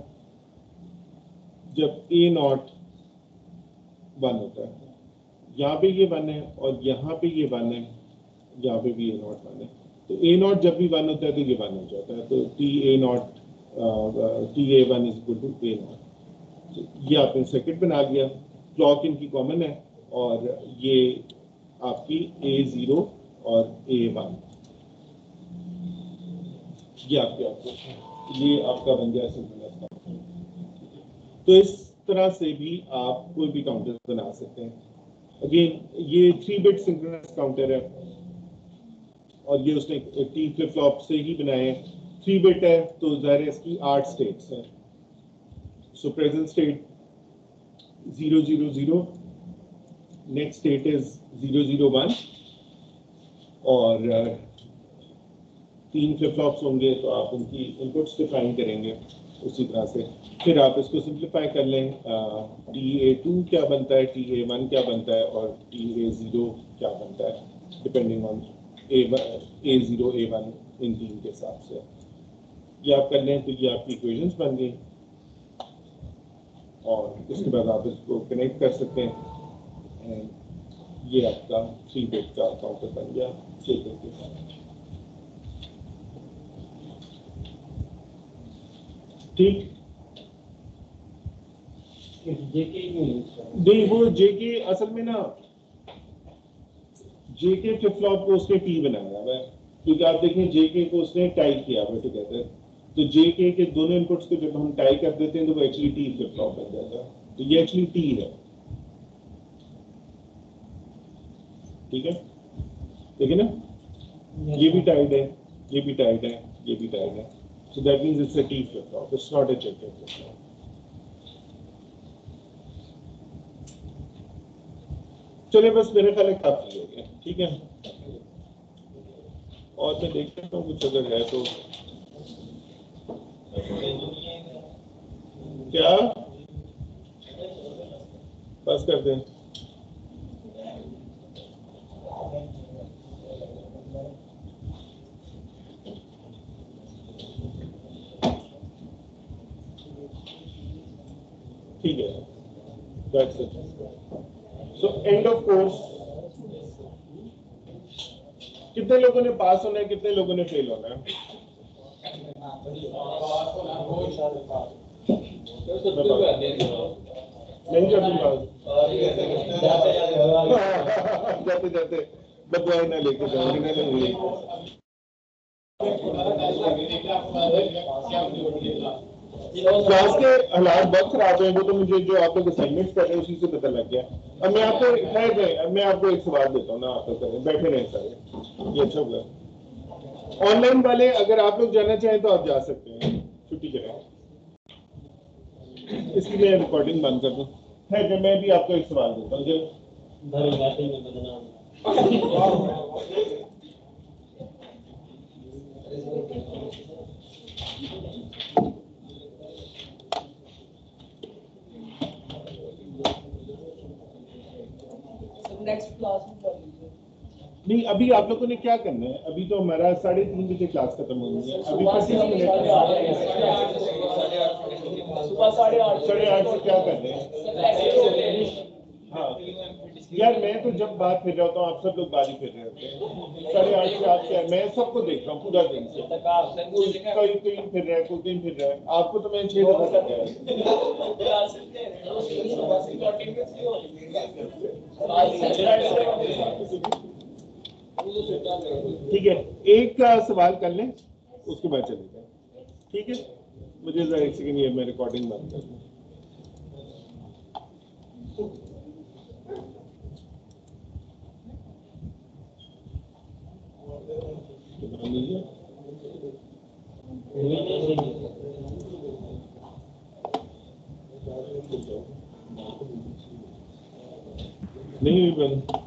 जब ए नॉट वन होता है। यहाँ पे ये वन है और यहाँ पे ये वन है, यहाँ पे भी ए नॉट वन है। तो ए नॉट जब भी वन होता है तो ये वन हो जाता है। तो T A not T A one is equal to A not. ये आपने सर्किट बना लिया, क्लॉक इनकी कॉमन है, और ये आपकी ए जीरो और ए वन, ये आपके आपको ये आपका बन गया सिंक्रोनस काउंटर। तो इस तरह से भी आप कोई भी काउंटर बना सकते हैं। अगेन ये थ्री बिट सिंक्रोनस काउंटर है, और ये उसने टी फ्लिप फ्लॉप से ही बनाए। थ्री बिट है तो ज़ाहिर है इसकी आठ स्टेट्स हैं। So present state zero zero zero, next state is zero zero one, और uh, तीन फ्लिप फ्लॉप्स होंगे तो आप उनकी इनपुट्स डिफाइन करेंगे उसी तरह से। फिर आप इसको सिंप्लीफाई कर लें, टी ए टू क्या बनता है, टी ए वन क्या बनता है, और टी ए ज़ीरो क्या बनता है, depending on A A zero A one, इन तीन के हिसाब से ये आप कर लें तो ये आपकी इक्वेशंस बन गई। और उसके बाद आप इसको कनेक्ट कर सकते हैं एंड ये आपका थ्री बिट का काउंटर बन गया जेके के साथ। ठीक, नहीं वो जेके असल में ना जेके फ्लिप फ्लॉप को उसने टी बनाया हुआ है, क्योंकि आप देखें जेके को उसने टाई किया हुआ टुगेदर, तो जेके के दोनों इनपुट्स को जब हम टाई कर देते हैं तो वो एक्चुअली टी फ्लिप फ्लॉप बन जाता है। तो ये एक्चुअली टी है, ठीक है, देखिए ना, ये भी टाइड है, ये भी टाइड है, ये भी टाइड है। So that means it's a T flip flop. It's not a J K flip flop. चलिए बस मेरे ख्याल में काफी हो गया, ठीक है। और मैं देखता हूँ कुछ अगर है तो क्या बस कर दें। ठीक है, that's it. So end of course, कितने लोगों ने पास होना है, कितने लोगों ने फेल होना है? नहीं कर दूंगा जाते जाते बदवाई ना लेके जाओ। क्लास के हालात बहुत खराब है, वो तो मुझे जो आप लोग असाइनमेंट्स कर रहे हैं उसी से पता लग गया। अब मैं आपको खैर गए मैं आपको एक सवाल देता हूँ ना, आप लोग करें, बैठे रहें सारे, ये अच्छा होगा। ऑनलाइन वाले अगर आप लोग जाना चाहें तो आप जा सकते हैं, छुट्टी करें। इसकी मैं रिकॉर्डिंग बंद कर दूँ। खैर मैं भी आपको एक सवाल देता हूँ जो नेक्स्ट क्लास में कर लीजिए। नहीं, अभी आप लोगों ने क्या करना है, अभी तो हमारा साढ़े तीन बजे क्लास खत्म होनी है। अभी पच्चीस मिनट सुबह साढ़े आठ साढ़े आठ से क्या कर रहे हैं? हाँ यार, मैं तो जब बात फिर रहा होता हूँ आप सब लोग बात ही फिर रहे होते हैं। साढ़े आठ से आप क्या, मैं सबको देख रहा हूँ पूरा दिन से, कोई कहीं फिर रहा है, कोई कहीं फिर रहा है। आपको तो मैं छह दफा कर रहा ठीक है, एक का सवाल कर लें उसके बाद चले जाए, ठीक है। मुझे जरा एक सेकंड, ये मैं रिकॉर्डिंग बंद कर दूँ। नहीं बंद